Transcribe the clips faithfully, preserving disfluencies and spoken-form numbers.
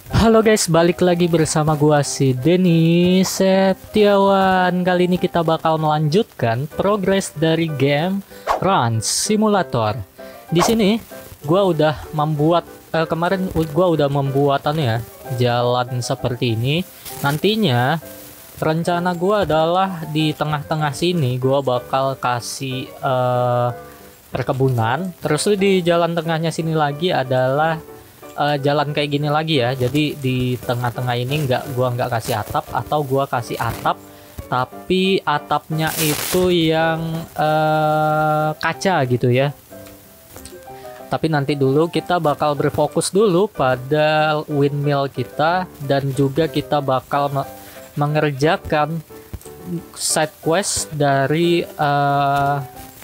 Halo guys, balik lagi bersama gua si Denny Setiawan. Kali ini kita bakal melanjutkan progres dari game Run Simulator. Di sini gua udah membuat eh, kemarin u- gua udah membuatannya ya, jalan seperti ini. Nantinya rencana gua adalah di tengah-tengah sini gua bakal kasih eh, perkebunan. Terus di jalan tengahnya sini lagi adalah eh, jalan kayak gini lagi ya. Jadi di tengah-tengah ini nggak gua nggak kasih atap, atau gua kasih atap tapi atapnya itu yang eh, kaca gitu ya. Tapi nanti dulu kita bakal berfokus dulu pada windmill kita, dan juga kita bakal me- mengerjakan side quest dari eh,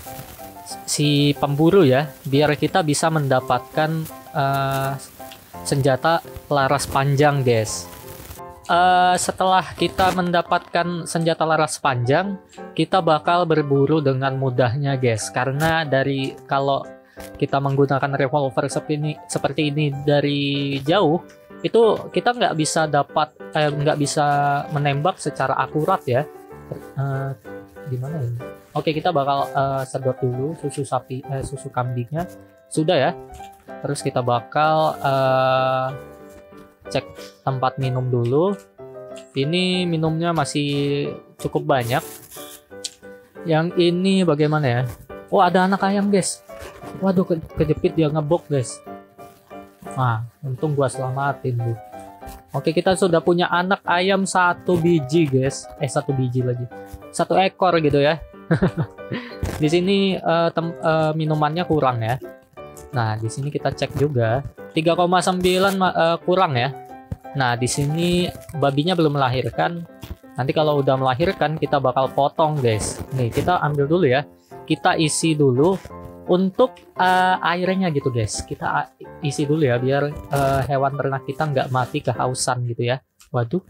si pemburu ya, biar kita bisa mendapatkan eh, senjata laras panjang, guys. Eh, setelah kita mendapatkan senjata laras panjang, kita bakal berburu dengan mudahnya, guys. Karena dari kalau kita menggunakan revolver seperti ini, seperti ini dari jauh, itu kita nggak bisa dapat, eh, nggak bisa menembak secara akurat ya. Eh, Gimana ini? Oke, kita bakal eh, sedot dulu susu sapi, eh, susu kambingnya. Sudah ya. Terus kita bakal eh, cek tempat minum dulu. Ini minumnya masih cukup banyak. Yang ini bagaimana ya? Oh, ada anak ayam, guys. Waduh, ke kejepit dia ngebok, guys. Nah, untung gua selamatin tuh. Oke, kita sudah punya anak ayam satu biji, guys. Eh, satu biji lagi. Satu ekor gitu ya. Di sini eh, tem- eh, minumannya kurang ya. Nah, di sini kita cek juga tiga koma sembilan ma- eh, kurang ya. Nah, di sini babinya belum melahirkan. Nanti kalau udah melahirkan kita bakal potong, guys. Nih, kita ambil dulu ya. Kita isi dulu untuk eh, airnya gitu, guys. Kita a- isi dulu ya, biar eh, hewan ternak kita nggak mati kehausan gitu ya. Waduh.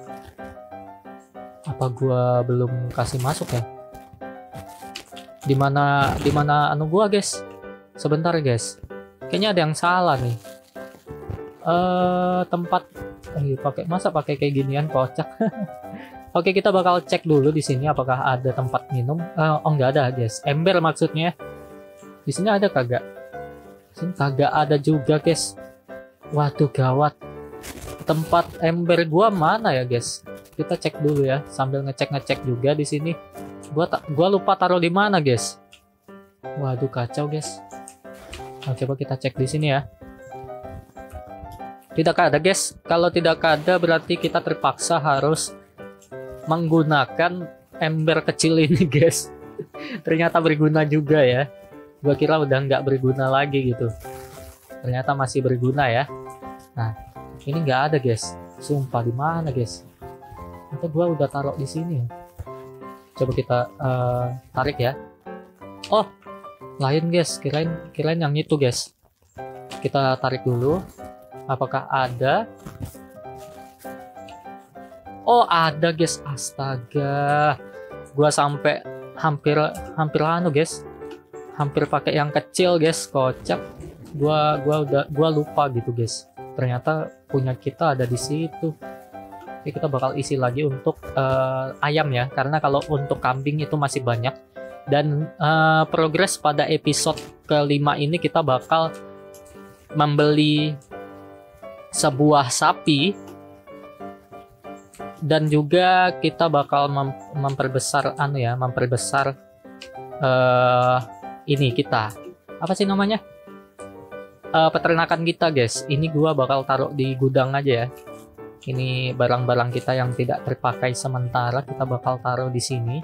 Apa gua belum kasih masuk ya? Dimana dimana anu gua, guys? Sebentar, guys. Kayaknya ada yang salah nih. Eh tempat eh, pakai masa pakai kayak ginian, kocak. Oke, kita bakal cek dulu di sini apakah ada tempat minum. Eh, oh, nggak ada, guys. Ember maksudnya. Di sini ada kagak? Di sini kagak ada juga, guys. Waduh, gawat. Tempat ember gua mana ya, guys? Kita cek dulu ya, sambil ngecek-ngecek juga di sini. Gua tak gua lupa taruh di mana, guys. Waduh, kacau, guys. Nah, coba kita cek di sini ya. Tidak ada, guys. Kalau tidak ada berarti kita terpaksa harus menggunakan ember kecil ini, guys. Ternyata berguna juga ya. Gua kira udah nggak berguna lagi gitu. Ternyata masih berguna ya. Nah, ini nggak ada, guys. Sumpah, di mana, guys? Atau gua udah taruh di sini. Coba kita eh, tarik ya. Oh, lain, guys. Kirain kirain yang itu, guys. Kita tarik dulu. Apakah ada? Oh, ada, guys. Astaga. Gua sampai hampir hampir anu, guys. Hampir pakai yang kecil, guys. Kocak. Gua gua udah gua lupa gitu, guys. Ternyata punya kita ada di situ. Oke, kita bakal isi lagi untuk eh, ayam ya, karena kalau untuk kambing itu masih banyak. Dan eh, progres pada episode kelima ini kita bakal membeli sebuah sapi, dan juga kita bakal mem- memperbesar anu ya, memperbesar eh ini kita. Apa sih namanya? Eh, peternakan kita, guys. Ini gua bakal taruh di gudang aja ya. Ini barang-barang kita yang tidak terpakai sementara kita bakal taruh di sini.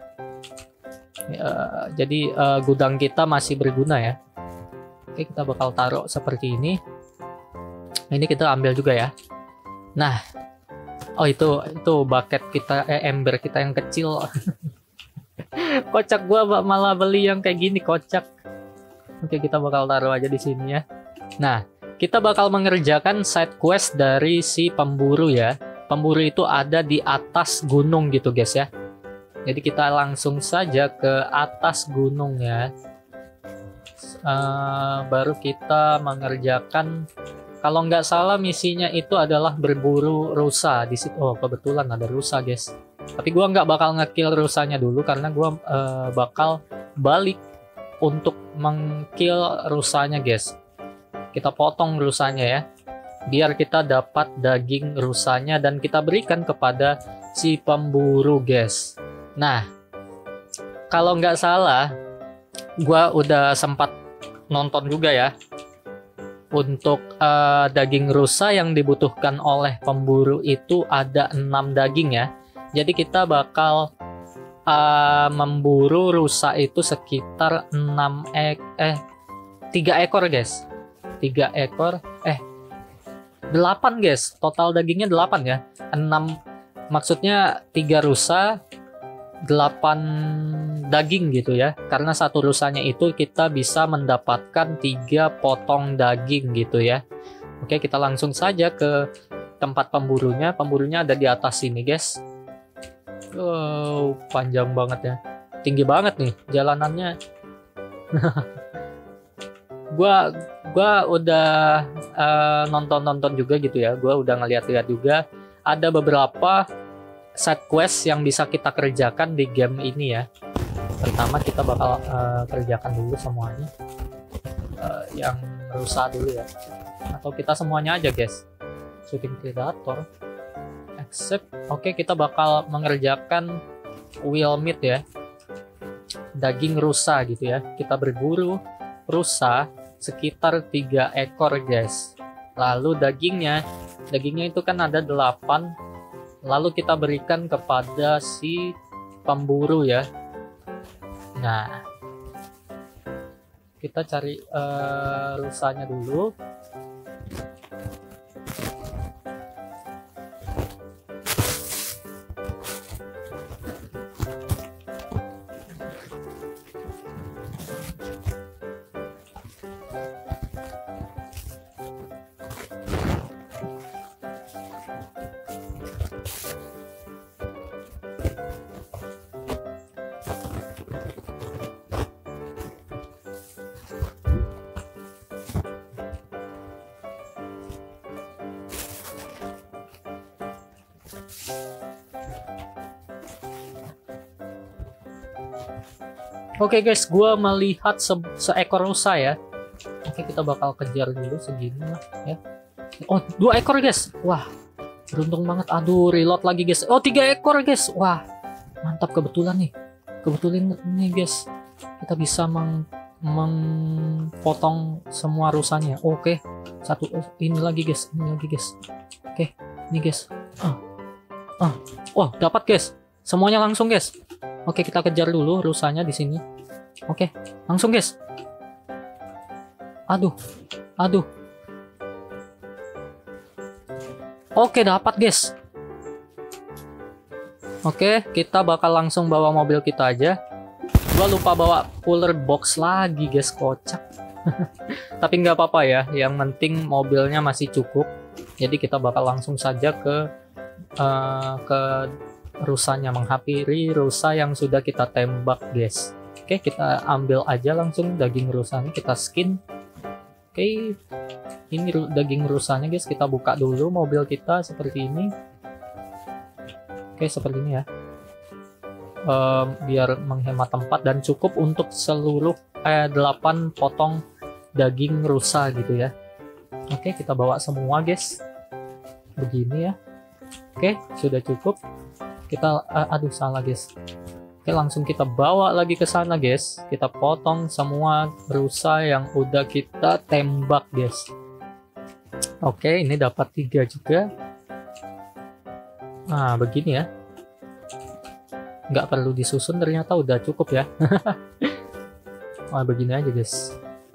Eh, jadi eh, gudang kita masih berguna ya. Oke, kita bakal taruh seperti ini. Ini kita ambil juga ya. Nah, oh itu itu bucket kita, eh, ember kita yang kecil. Kocak, gua ba- malah beli yang kayak gini, kocak. Oke, kita bakal taruh aja di sini ya. Nah, kita bakal mengerjakan side quest dari si pemburu ya. Pemburu itu ada di atas gunung gitu, guys ya. Jadi kita langsung saja ke atas gunung ya. Eh, baru kita mengerjakan Kalau nggak salah misinya itu adalah berburu rusa di situ. Oh, kebetulan ada rusa, guys. Tapi gua nggak bakal ngekill rusanya dulu karena gua uh, bakal balik untuk mengkill rusanya, guys. Kita potong rusanya ya, biar kita dapat daging rusanya dan kita berikan kepada si pemburu, guys. Nah, kalau nggak salah, gua udah sempat nonton juga ya. Untuk uh, daging rusa yang dibutuhkan oleh pemburu itu ada enam daging ya. Jadi kita bakal uh, memburu rusa itu sekitar enam ek eh tiga ekor, guys. tiga ekor eh delapan, guys. Total dagingnya delapan ya. enam maksudnya tiga rusa, delapan daging gitu ya. Karena satu rusanya itu kita bisa mendapatkan tiga potong daging gitu ya. Oke, kita langsung saja ke tempat pemburunya. Pemburunya ada di atas sini, guys. Wow, panjang banget ya. Tinggi banget nih jalanannya. gua gua udah uh, nonton-nonton juga gitu ya. Gua udah ngeliat-liat juga ada beberapa side quest yang bisa kita kerjakan di game ini ya. Pertama kita bakal uh, kerjakan dulu semuanya. Uh, yang rusak dulu ya. Atau kita semuanya aja, guys. Shooting predator. Accept. Oke, kita bakal mengerjakan whale meat ya. Daging rusa gitu ya. Kita berburu rusa sekitar tiga ekor, guys. Lalu dagingnya, dagingnya itu kan ada delapan. Lalu kita berikan kepada si pemburu ya. Nah, kita cari uh, rusanya dulu. Oke, guys, gua melihat se seekor rusa ya. Oke, kita bakal kejar dulu segini lah ya. Oh, dua ekor, guys. Wah, beruntung banget. Aduh, reload lagi, guys. Oh, tiga ekor, guys. Wah, mantap, kebetulan nih. Kebetulan nih, guys. Kita bisa meng mempotong semua rusanya. Oke, satu oh, ini lagi, guys. Ini lagi, guys. Oke, ini, guys. Ah, ah, wah, dapat, guys. Semuanya langsung, guys. Oke, kita kejar dulu rusanya di sini. Oke, langsung, guys. Aduh, aduh. Oke, dapat, guys. Oke, kita bakal langsung bawa mobil kita aja. Gua lupa bawa cooler box lagi, guys, kocak. Tapi nggak apa-apa ya. Yang penting mobilnya masih cukup. Jadi kita bakal langsung saja ke uh, ke rusanya, menghampiri rusa yang sudah kita tembak, guys. Oke, kita ambil aja langsung daging rusanya, kita skin. Oke, ini daging rusanya, guys. Kita buka dulu mobil kita seperti ini. Oke, seperti ini ya. Um, biar menghemat tempat dan cukup untuk seluruh eh, delapan potong daging rusa gitu ya. Oke, kita bawa semua, guys. Begini ya. Oke, sudah cukup. Kita uh, aduh salah, guys. Oke, langsung kita bawa lagi ke sana, guys. Kita potong semua rusa yang udah kita tembak, guys. Oke, ini dapat tiga juga. Nah, begini ya. Nggak perlu disusun, ternyata udah cukup ya. Nah, begini aja, guys.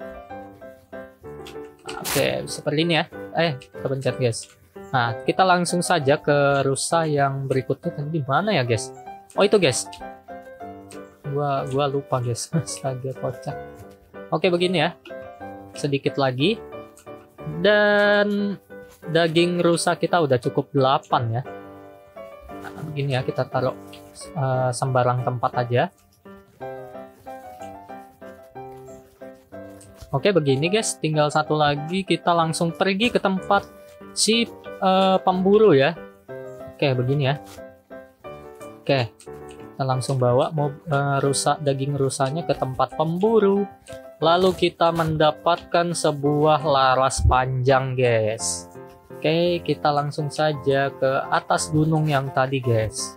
Oke, seperti ini ya. Eh, kepencet, guys. Nah, kita langsung saja ke rusa yang berikutnya. Tadi di mana ya, guys? Oh, itu, guys. Gua gua lupa, guys. Astaga, kocak. Oke, begini ya. Sedikit lagi. Dan daging rusa kita udah cukup delapan ya. Nah, begini ya, kita taruh uh, sembarang tempat aja. Oke, begini guys, tinggal satu lagi, kita langsung pergi ke tempat si uh, pemburu ya. Oke, begini ya. Oke, kita langsung bawa mau uh, rusa daging rusanya ke tempat pemburu. Lalu kita mendapatkan sebuah laras panjang guys. Oke, kita langsung saja ke atas gunung yang tadi guys.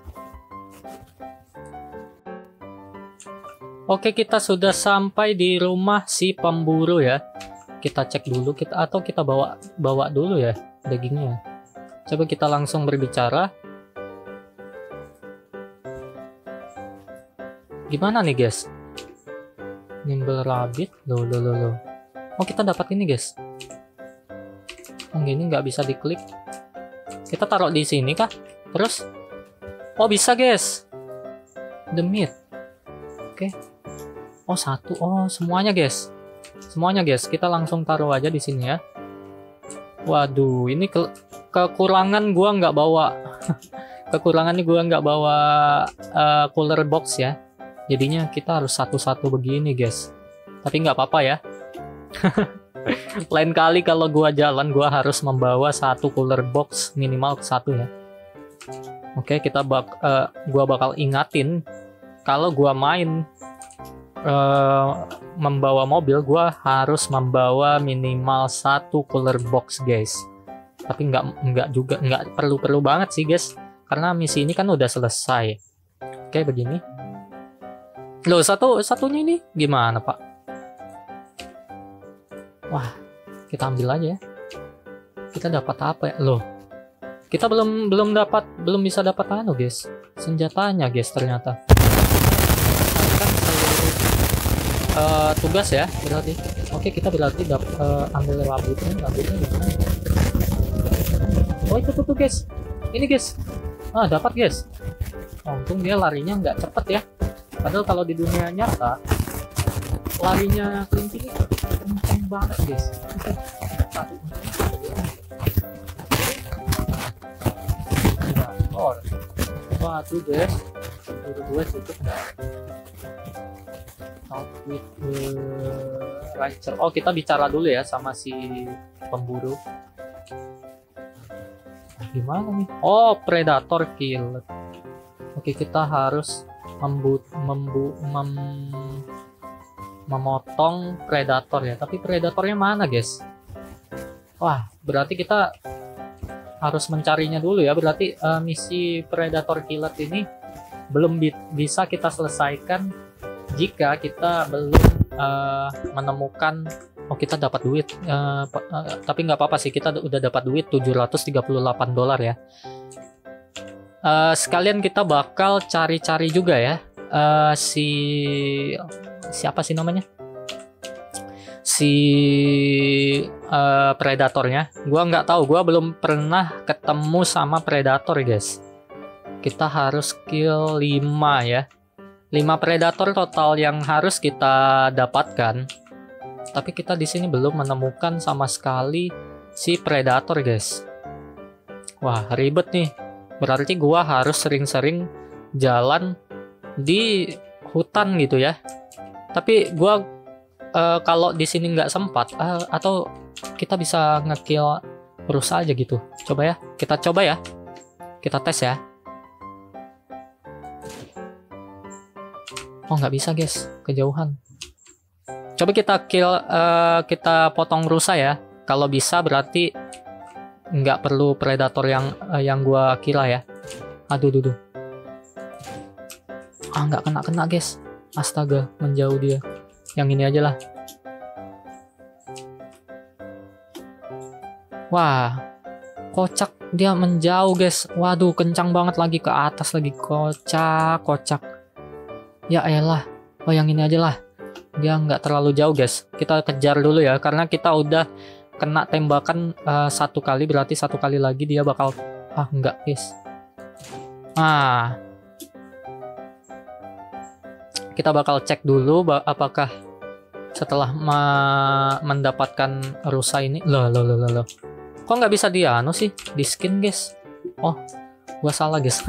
Oke, kita sudah sampai di rumah si pemburu ya. Kita cek dulu kita atau kita bawa bawa dulu ya dagingnya. Coba kita langsung berbicara. Gimana nih guys? Nimble rabbit, loh loh loh loh. Oh, kita dapat ini guys. Yang ini nggak bisa diklik. Kita taruh di sini kah? Terus? Oh, bisa guys. The meat. Oke. Oh, satu. Oh, semuanya guys. Semuanya guys. Kita langsung taruh aja di sini ya. Waduh, ini ke kekurangan gua nggak bawa. Kekurangan ini gua nggak bawa uh, cooler box ya. Jadinya kita harus satu-satu begini guys. Tapi nggak apa-apa ya. Lain kali kalau gua jalan, gua harus membawa satu cooler box minimal satu ya. Oke, kita bak uh, gua bakal ingatin kalau gua main Uh, membawa mobil, gua harus membawa minimal satu cooler box guys. Tapi nggak nggak juga nggak perlu-perlu banget sih guys, karena misi ini kan udah selesai. Oke, begini. Loh, satu satunya ini gimana pak? Wah, kita ambil aja ya. Kita dapat apa ya? Loh, kita belum belum dapat belum bisa dapat anu guys, senjatanya guys ternyata. Uh, tugas ya berarti. Oke, kita berarti dapat uh, ambil rambutnya. Rambutnya gimana? Oh, itu tuh, tuh guys. Ini guys. Ah, dapat guys. Oh, untung dia larinya nggak cepet ya. Padahal kalau di dunia nyata larinya kelinci ini kenceng banget guys. Oh, wah tuh guys. Udah gue cukup nggak? With the rancher. Oh, kita bicara dulu ya sama si pemburu. Gimana nih? Oh, predator kill. Oke, kita harus membu membu mem memotong predator ya. Tapi predatornya mana guys? Wah, berarti kita harus mencarinya dulu ya. Berarti uh, misi predator killer ini belum bi bisa kita selesaikan jika kita belum uh, menemukan. Oh, kita dapat duit uh, uh, tapi nggak apa-apa sih, kita udah dapat duit tujuh ratus tiga puluh delapan dolar ya. Uh, sekalian kita bakal cari-cari juga ya uh, si siapa sih namanya, si uh, predatornya. Gua nggak tahu, gua belum pernah ketemu sama predator guys. Kita harus kill lima ya. lima predator total yang harus kita dapatkan. Tapi kita di sini belum menemukan sama sekali si predator guys. Wah, ribet nih. Berarti gua harus sering-sering jalan di hutan gitu ya. Tapi gua uh, kalau di sini nggak sempat uh, atau kita bisa ngekill rusa aja gitu. Coba ya, kita coba ya. Kita tes ya. Oh, nggak bisa guys, kejauhan. Coba kita kill, uh, kita potong rusa ya. Kalau bisa berarti nggak perlu predator yang uh, yang gua kira ya. Aduh, duh, duh. Ah, nggak kena kena guys. Astaga, menjauh dia. Yang ini aja lah. Wah, kocak, dia menjauh guys. Waduh, kencang banget lagi ke atas lagi, kocak, kocak. Ya elah, oh yang ini aja lah. Dia nggak terlalu jauh guys. Kita kejar dulu ya, karena kita udah kena tembakan uh, satu kali, berarti satu kali lagi dia bakal. Ah, enggak guys. Ah, kita bakal cek dulu apakah setelah mendapatkan rusa ini. Loh, loh, loh, loh. Kok nggak bisa dia anu sih di skin guys? Oh, gua salah guys.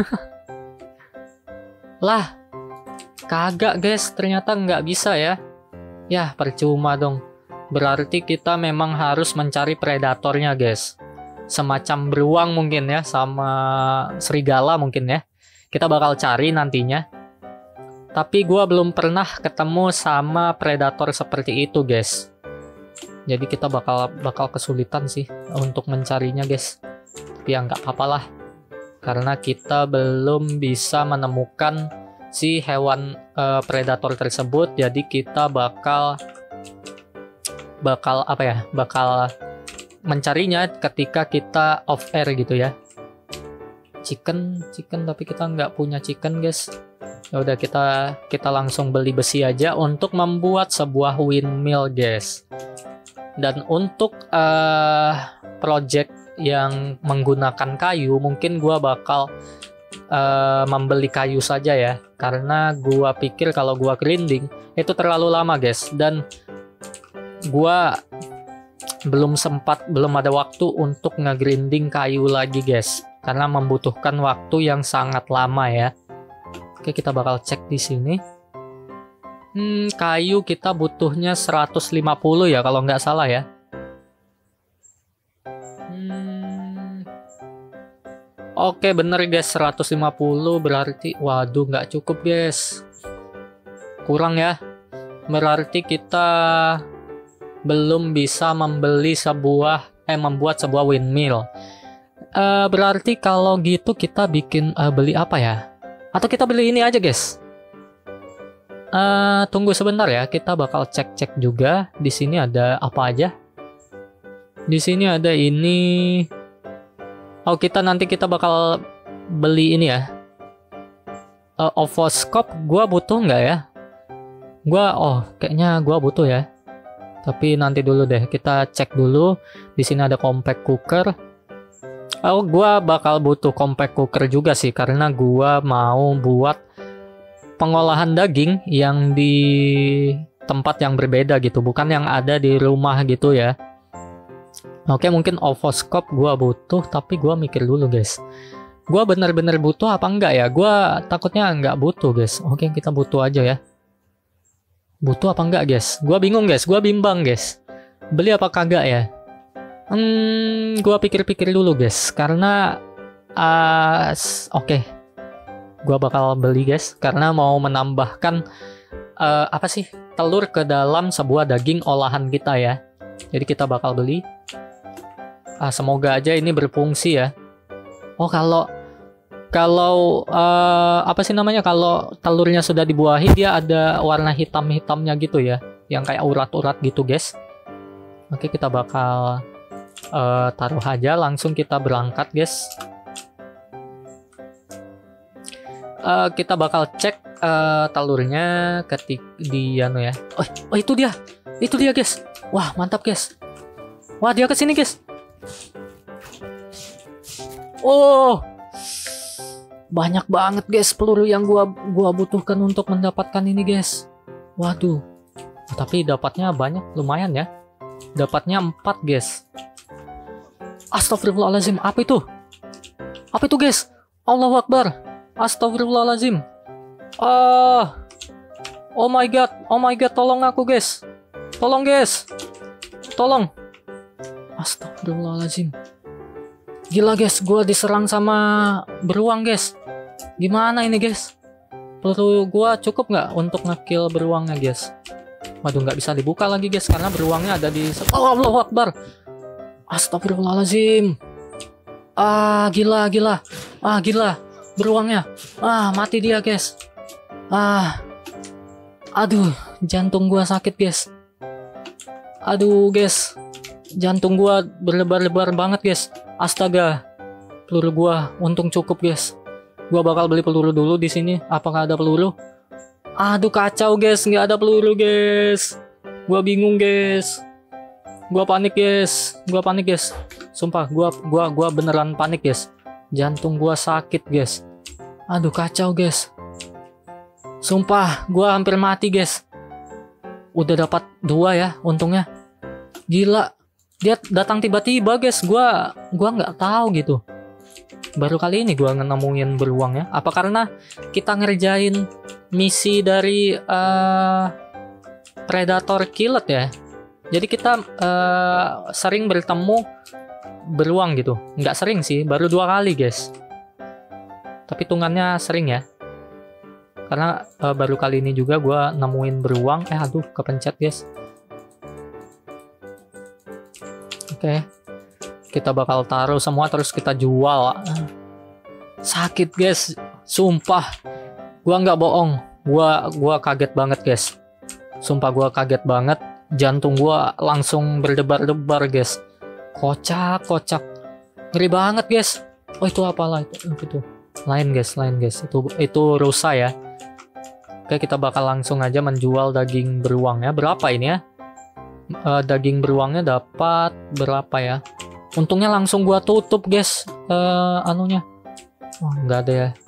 Lah. Kagak guys, ternyata nggak bisa ya. Ya, percuma dong. Berarti kita memang harus mencari predatornya, guys. Semacam beruang mungkin ya, sama serigala mungkin ya. Kita bakal cari nantinya. Tapi gua belum pernah ketemu sama predator seperti itu, guys. Jadi kita bakal bakal kesulitan sih untuk mencarinya, guys. Tapi ya nggak apa-apa lah. Karena kita belum bisa menemukan si hewan uh, predator tersebut. Jadi kita bakal bakal apa ya? Bakal mencarinya ketika kita off air gitu ya. Chicken, chicken tapi kita nggak punya chicken, guys. Ya udah kita kita langsung beli besi aja untuk membuat sebuah windmill, guys. Dan untuk uh, project yang menggunakan kayu, mungkin gua bakal uh, membeli kayu saja ya, karena gua pikir kalau gua grinding itu terlalu lama, guys. Dan gua belum sempat, belum ada waktu untuk nge-grinding kayu lagi, guys, karena membutuhkan waktu yang sangat lama ya. Oke, kita bakal cek di sini. Hmm, kayu kita butuhnya seratus lima puluh ya kalau nggak salah ya. Hmm. Oke, bener guys, seratus lima puluh berarti, waduh nggak cukup guys. Kurang ya. Berarti kita belum bisa membeli sebuah, eh membuat sebuah windmill. Uh, berarti kalau gitu kita bikin, uh, beli apa ya? Atau kita beli ini aja guys. Uh, tunggu sebentar ya, kita bakal cek-cek juga. Di sini ada apa aja? Di sini ada ini. Oh, kita nanti kita bakal beli ini ya. Uh, Ovoscope, gua butuh nggak ya? Gua, oh, kayaknya gua butuh ya. Tapi nanti dulu deh, kita cek dulu. Di sini ada compact cooker. Oh, gua bakal butuh compact cooker juga sih, karena gua mau buat pengolahan daging yang di tempat yang berbeda gitu, bukan yang ada di rumah gitu ya. Oke, mungkin ovoscope gua butuh, tapi gua mikir dulu guys. Gua bener-bener butuh apa enggak ya? Gua takutnya enggak butuh guys. Oke, kita butuh aja ya. Butuh apa enggak guys? Gua bingung guys, gua bimbang guys. Beli apa kagak ya? Hmm, gua pikir-pikir dulu guys, karena uh, oke, okay. Gua bakal beli guys, karena mau menambahkan uh, apa sih, telur ke dalam sebuah daging olahan kita ya. Jadi kita bakal beli. Uh, semoga aja ini berfungsi ya. Oh, kalau kalau uh, apa sih namanya, kalau telurnya sudah dibuahi dia ada warna hitam-hitamnya gitu ya, yang kayak urat-urat gitu guys. Oke, kita bakal Uh, taruh aja, langsung kita berangkat guys. Uh, kita bakal cek uh, telurnya ketik di anu ya. Oh, oh itu dia, itu dia guys. Wah mantap guys. Wah dia kesini guys. Oh banyak banget guys peluru yang gua gua butuhkan untuk mendapatkan ini guys. Waduh, tapi dapatnya banyak, lumayan ya. Dapatnya empat guys. Astagfirullahaladzim, apa itu? Apa itu guys? Allahu Akbar. Astagfirullahaladzim. Ah, oh my god, oh my god, tolong aku guys. Tolong guys. Tolong. Astagfirullahaladzim. Gila guys, gua diserang sama beruang guys. Gimana ini guys? Peluru gua cukup nggak untuk ngekill beruangnya guys? Waduh, nggak bisa dibuka lagi guys, karena beruangnya ada di... Oh, Allahu Akbar. Astagfirullahaladzim. Ah gila gila. Ah gila. Beruangnya. Ah mati dia guys. Ah. Aduh, jantung gua sakit guys. Aduh guys, jantung gua berlebar-lebar banget guys. Astaga. Peluru gua untung cukup guys. Gua bakal beli peluru dulu di sini. Apakah ada peluru? Aduh kacau guys, nggak ada peluru guys. Gua bingung guys. Gua panik guys, gua panik guys. Sumpah, gua gua gua beneran panik guys. Jantung gua sakit guys. Aduh kacau guys. Sumpah, gua hampir mati guys. Udah dapat dua ya, untungnya. Gila, dia datang tiba-tiba guys. Gua gua nggak tahu gitu. Baru kali ini gua nemuin beruang ya. Apa karena kita ngerjain misi dari uh, Predator Killet ya? Jadi kita uh, sering bertemu beruang gitu. Nggak sering sih, baru dua kali guys. Tapi hitungannya sering ya. Karena uh, baru kali ini juga gue nemuin beruang. Eh aduh, kepencet guys. Oke. Kita bakal taruh semua terus kita jual. Sakit guys, sumpah. Gua nggak bohong. Gua gua kaget banget guys. Sumpah gua kaget banget. Jantung gua langsung berdebar-debar guys. Kocak, kocak. Ngeri banget guys. Oh itu apalah itu? Itu lain guys, lain guys. Itu itu rusa ya. Oke, kita bakal langsung aja menjual daging beruangnya. Berapa ini ya? Uh, daging beruangnya dapat berapa ya? Untungnya langsung gua tutup guys. Uh, anunya. Oh nggak ada ya.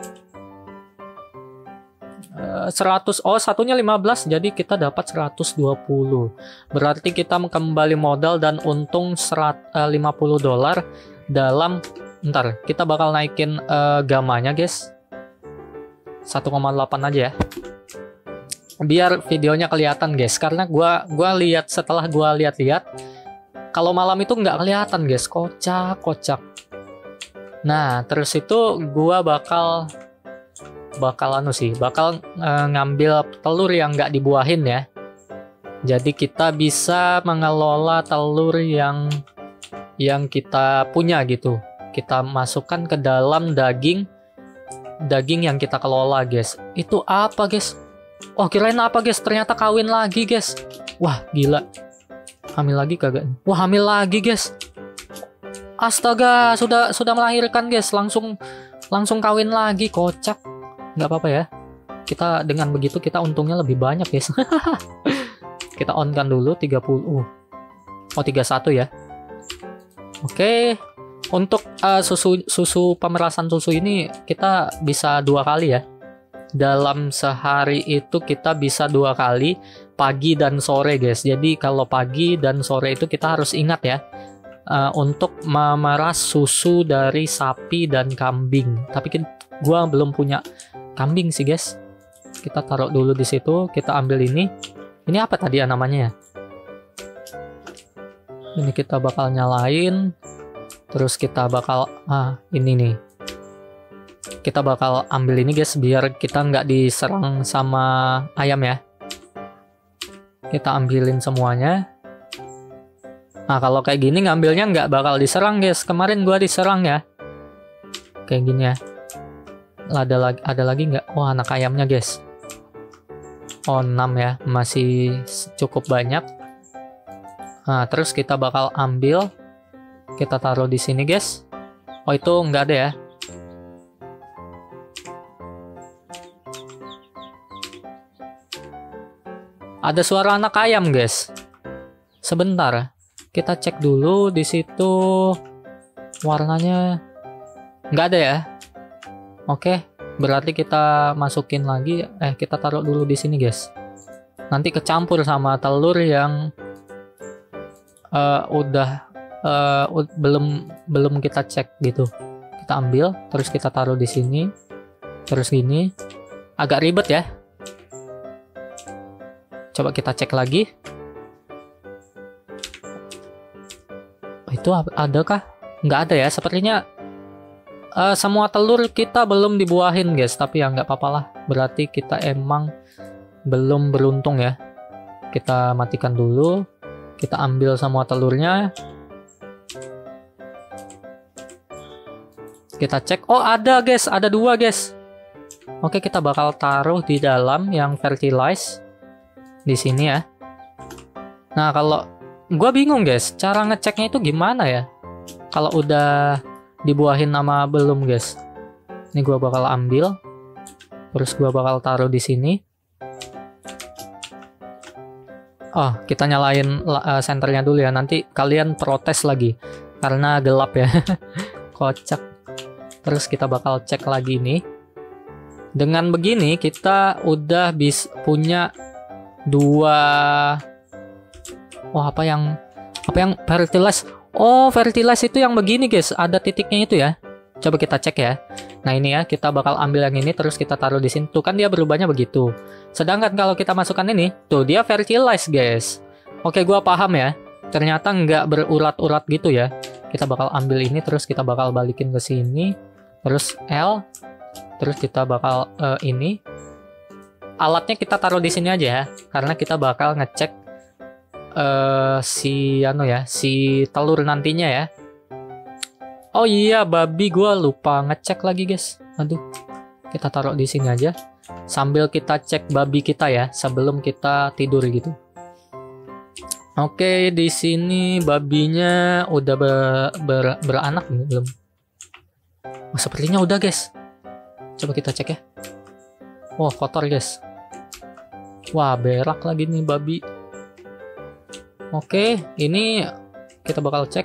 seratus, oh satunya lima belas, jadi kita dapat seratus dua puluh. Berarti kita kembali modal dan untung lima puluh dolar dalam, ntar kita bakal naikin uh, gamanya guys satu koma delapan aja ya, biar videonya kelihatan guys. Karena gua gua lihat, setelah gua lihat-lihat kalau malam itu nggak kelihatan guys, kocak kocak. Nah terus itu gua bakal bakal anu sih, bakal uh, ngambil telur yang nggak dibuahin ya. Jadi kita bisa mengelola telur yang yang kita punya gitu. Kita masukkan ke dalam daging daging yang kita kelola guys. Itu apa guys? Oh kirain apa guys? Ternyata kawin lagi guys. Wah gila. Hamil lagi kagak? Wah hamil lagi guys. Astaga, sudah sudah melahirkan guys. Langsung langsung kawin lagi, kocak. Nggak apa-apa ya, kita dengan begitu kita untungnya lebih banyak guys. Kita on kan dulu tiga puluh, oh tiga puluh satu ya. Oke, untuk uh, susu susu pemerasan susu ini kita bisa dua kali ya. Dalam sehari itu kita bisa dua kali, pagi dan sore guys. Jadi kalau pagi dan sore itu kita harus ingat ya, uh, untuk memeras susu dari sapi dan kambing. Tapi kan gua belum punya kambing sih guys. Kita taruh dulu di situ, kita ambil ini. Ini apa tadi ya namanya ya? Ini kita bakal nyalain. Terus kita bakal ah ini nih. Kita bakal ambil ini guys biar kita nggak diserang sama ayam ya. Kita ambilin semuanya. Nah kalau kayak gini ngambilnya nggak bakal diserang guys. Kemarin gua diserang ya. Kayak gini ya. Ada lagi, ada lagi nggak? Oh anak ayamnya guys. Oh enam ya, masih cukup banyak. Nah terus kita bakal ambil, kita taruh di sini guys. Oh itu nggak ada ya. Ada suara anak ayam guys. Sebentar, kita cek dulu di situ warnanya nggak ada ya. Oke, berarti kita masukin lagi. Eh, kita taruh dulu di sini, guys. Nanti kecampur sama telur yang uh, udah uh, belum belum kita cek gitu. Kita ambil, terus kita taruh di sini. Terus gini. Agak ribet ya. Coba kita cek lagi. Itu adakah? Nggak ada ya. Sepertinya Uh, semua telur kita belum dibuahin guys, tapi ya nggak apa-apa lah, berarti kita emang belum beruntung ya. Kita matikan dulu, kita ambil semua telurnya, kita cek. Oh ada guys, ada dua guys. Oke, kita bakal taruh di dalam yang fertilize di sini ya. Nah kalau gue bingung guys, cara ngeceknya itu gimana ya kalau udah dibuahin sama belum guys. Ini gua bakal ambil, terus gua bakal taruh di sini. Oh kita nyalain uh, senternya dulu ya, nanti kalian protes lagi karena gelap ya. Kocak. Terus kita bakal cek lagi nih. Dengan begini kita udah bisa punya dua. Oh apa yang apa yang fertilize? Oh, fertilize itu yang begini guys, ada titiknya itu ya. Coba kita cek ya. Nah ini ya, kita bakal ambil yang ini terus kita taruh di sini. Tuh kan dia berubahnya begitu. Sedangkan kalau kita masukkan ini, tuh dia fertilize guys. Oke, gua paham ya. Ternyata nggak berurat-urat gitu ya. Kita bakal ambil ini, terus kita bakal balikin ke sini. Terus L. Terus kita bakal uh, ini. Alatnya kita taruh di sini aja ya. Karena kita bakal ngecek uh, si anu ya, si telur nantinya ya. Oh iya, babi gua lupa ngecek lagi, guys. Aduh. Kita taruh di sini aja. Sambil kita cek babi kita ya, sebelum kita tidur gitu. Oke, di sini babinya udah ber, ber, beranak belum? Oh, sepertinya udah, guys. Coba kita cek ya. Wah, kotor, guys. Wah, berak lagi nih babi. Oke, ini kita bakal cek.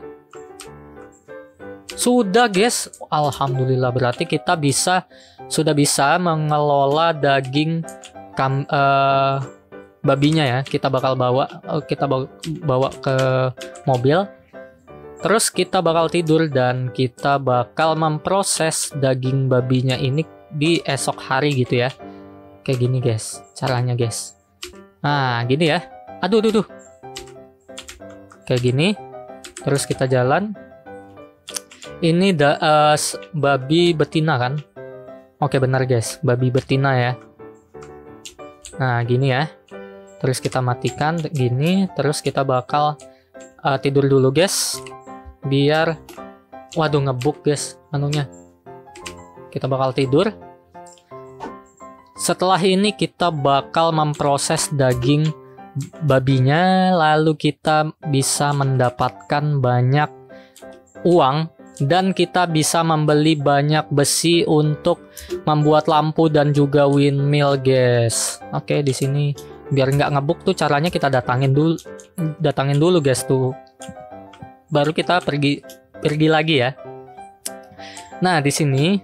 Sudah, guys. Alhamdulillah, berarti kita bisa sudah bisa mengelola daging kam, uh, babinya ya. Kita bakal bawa kita bawa ke mobil, terus kita bakal tidur dan kita bakal memproses daging babinya ini di esok hari gitu ya. Kayak gini, guys, caranya, guys. Nah, gini ya. Aduh, aduh, aduh. Kayak gini. Terus kita jalan. Ini da, uh, babi betina kan? Oke, benar, guys, babi betina ya. Nah, gini ya. Terus kita matikan gini, terus kita bakal uh, tidur dulu, guys. Biar waduh ngebuk, guys, anunya. Kita bakal tidur. Setelah ini kita bakal memproses daging babinya, lalu kita bisa mendapatkan banyak uang dan kita bisa membeli banyak besi untuk membuat lampu dan juga windmill, guys. Oke, di sini biar nggak ngebuk tuh caranya kita datangin dulu datangin dulu guys tuh, baru kita pergi pergi lagi ya. Nah, di sini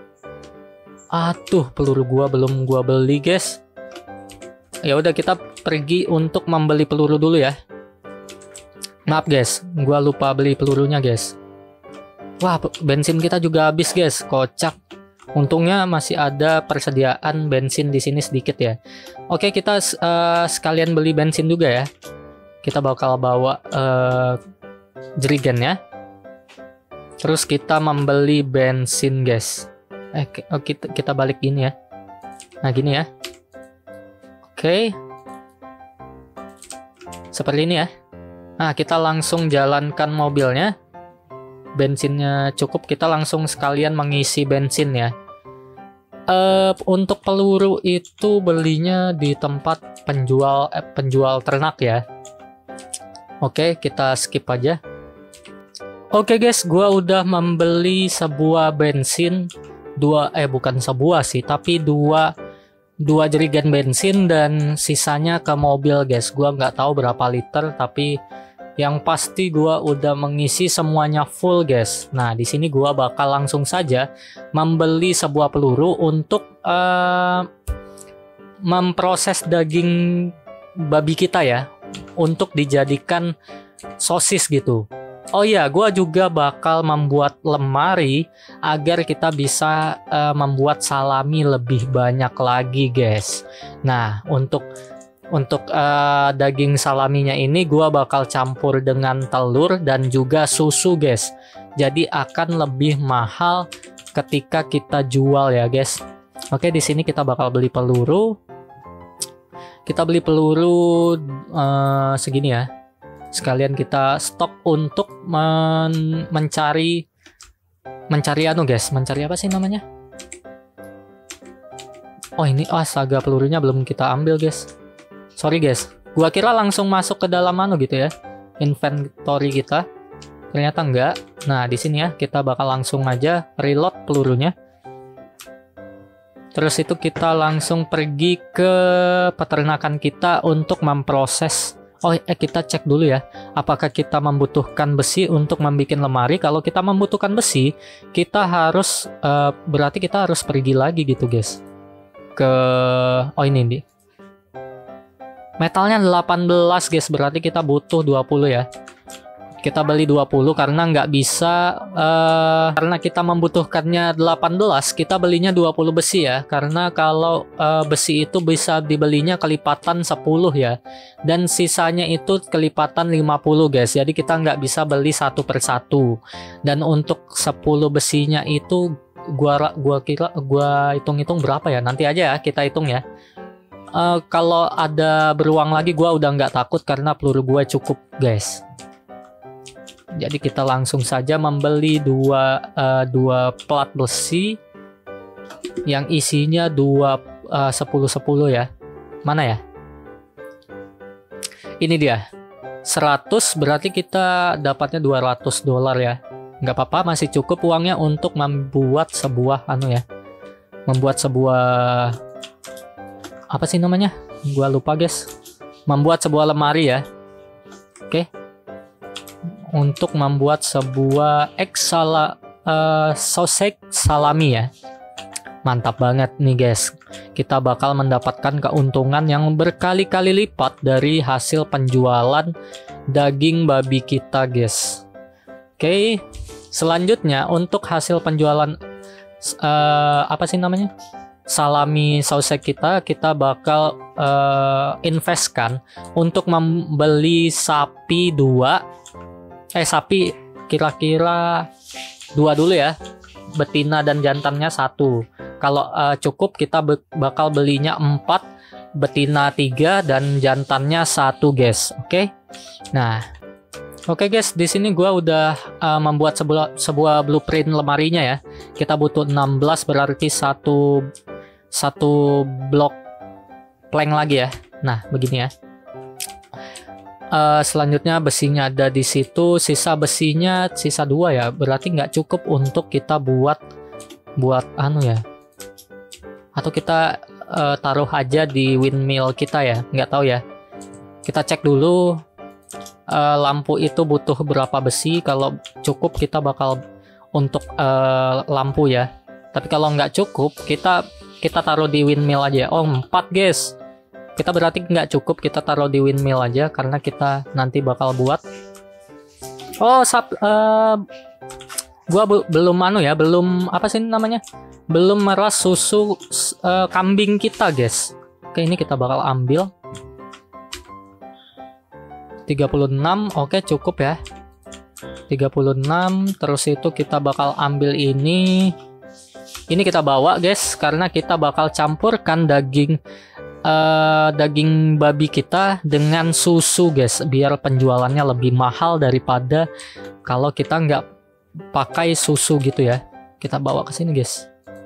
atuh peluru gua belum gua beli, guys. Ya udah, kita pergi untuk membeli peluru dulu ya. Maaf, guys, gua lupa beli pelurunya, guys. Wah, bensin kita juga habis, guys. Kocak. Untungnya masih ada persediaan bensin di sini sedikit ya. Oke, kita uh, sekalian beli bensin juga ya. Kita bakal bawa uh, jerigen ya. Terus kita membeli bensin, guys. Eh, kita, kita balik gini ya. Nah, gini ya. Oke. Seperti ini ya. Nah, kita langsung jalankan mobilnya. Bensinnya cukup, kita langsung sekalian mengisi bensin ya. Uh, untuk peluru itu belinya di tempat penjual eh, penjual ternak ya. Oke, kita skip aja. Oke, guys, gua udah membeli sebuah bensin dua eh bukan sebuah sih, tapi dua dua jerigen bensin dan sisanya ke mobil, guys. Gua nggak tahu berapa liter, tapi yang pasti gua udah mengisi semuanya full, guys. Nah, di sini gua bakal langsung saja membeli sebuah peluru untuk uh, memproses daging babi kita ya, untuk dijadikan sosis gitu. Oh iya, gua juga bakal membuat lemari agar kita bisa uh, membuat salami lebih banyak lagi, guys. Nah, untuk Untuk uh, daging salaminya ini gua bakal campur dengan telur dan juga susu, guys. Jadi akan lebih mahal ketika kita jual ya, guys. Oke, di sini kita bakal beli peluru. Kita beli peluru uh, segini ya. Sekalian kita stok untuk men mencari mencari anu, guys. Mencari apa sih namanya? Oh, ini oh, astaga, pelurunya belum kita ambil, guys. Sorry, guys, gua kira langsung masuk ke dalam anu gitu ya, inventory kita. Ternyata enggak. Nah, di sini ya, kita bakal langsung aja reload pelurunya. Terus itu kita langsung pergi ke peternakan kita untuk memproses. Oh, eh kita cek dulu ya, apakah kita membutuhkan besi untuk membuat lemari. Kalau kita membutuhkan besi, kita harus uh, berarti kita harus pergi lagi gitu, guys. Ke oh ini nih. Metalnya delapan belas, guys, berarti kita butuh dua puluh ya. Kita beli dua puluh karena nggak bisa, uh, karena kita membutuhkannya delapan belas, kita belinya dua puluh besi ya. Karena kalau uh, besi itu bisa dibelinya kelipatan sepuluh ya. Dan sisanya itu kelipatan lima puluh guys. Jadi kita nggak bisa beli satu per satu. Dan untuk sepuluh besinya itu gua gua kira gua hitung-hitung berapa ya? Nanti aja ya kita hitung ya. Uh, kalau ada beruang lagi gua udah nggak takut karena peluru gua cukup guys. Jadi kita langsung saja membeli dua uh, dua plat besi yang isinya dua uh, sepuluh sepuluh ya. Mana ya? Ini dia. seratus berarti kita dapatnya dua ratus dolar ya. Nggak apa-apa, masih cukup uangnya untuk membuat sebuah anu ya. Membuat sebuah apa sih namanya? Gua lupa guys. Membuat sebuah lemari ya. Oke. Untuk membuat sebuah eksala uh, sausage salami ya. Mantap banget nih guys. Kita bakal mendapatkan keuntungan yang berkali-kali lipat dari hasil penjualan daging babi kita guys. Oke, selanjutnya untuk hasil penjualan uh, apa sih namanya? Salami sausage kita, kita bakal uh, investkan untuk membeli sapi dua. Eh sapi kira-kira dua dulu ya, betina dan jantannya satu. Kalau uh, cukup kita be bakal belinya empat, betina tiga dan jantannya satu guys. Oke. Okay? Nah, oke okay guys, di sini gua udah uh, membuat sebuah sebuah blueprint lemarinya ya. Kita butuh enam belas berarti satu satu blok plank lagi ya. Nah, begini ya. Uh, selanjutnya besinya ada di situ, sisa besinya sisa dua ya, berarti nggak cukup untuk kita buat buat anu ya, atau kita uh, taruh aja di windmill kita ya, nggak tahu ya. Kita cek dulu uh, lampu itu butuh berapa besi. Kalau cukup kita bakal untuk uh, lampu ya, tapi kalau nggak cukup kita kita taruh di windmill aja. Oh, empat guys. Kita berarti nggak cukup, kita taruh di windmill aja karena kita nanti bakal buat. Oh, sap, uh, gua belum anu ya, belum apa sih namanya? Belum meras susu uh, kambing kita, guys. Oke, ini kita bakal ambil tiga puluh enam. Oke, cukup ya. tiga puluh enam, terus itu kita bakal ambil ini. Ini kita bawa, guys, karena kita bakal campurkan daging Uh, daging babi kita dengan susu guys, biar penjualannya lebih mahal daripada kalau kita nggak pakai susu gitu ya. Kita bawa ke sini guys.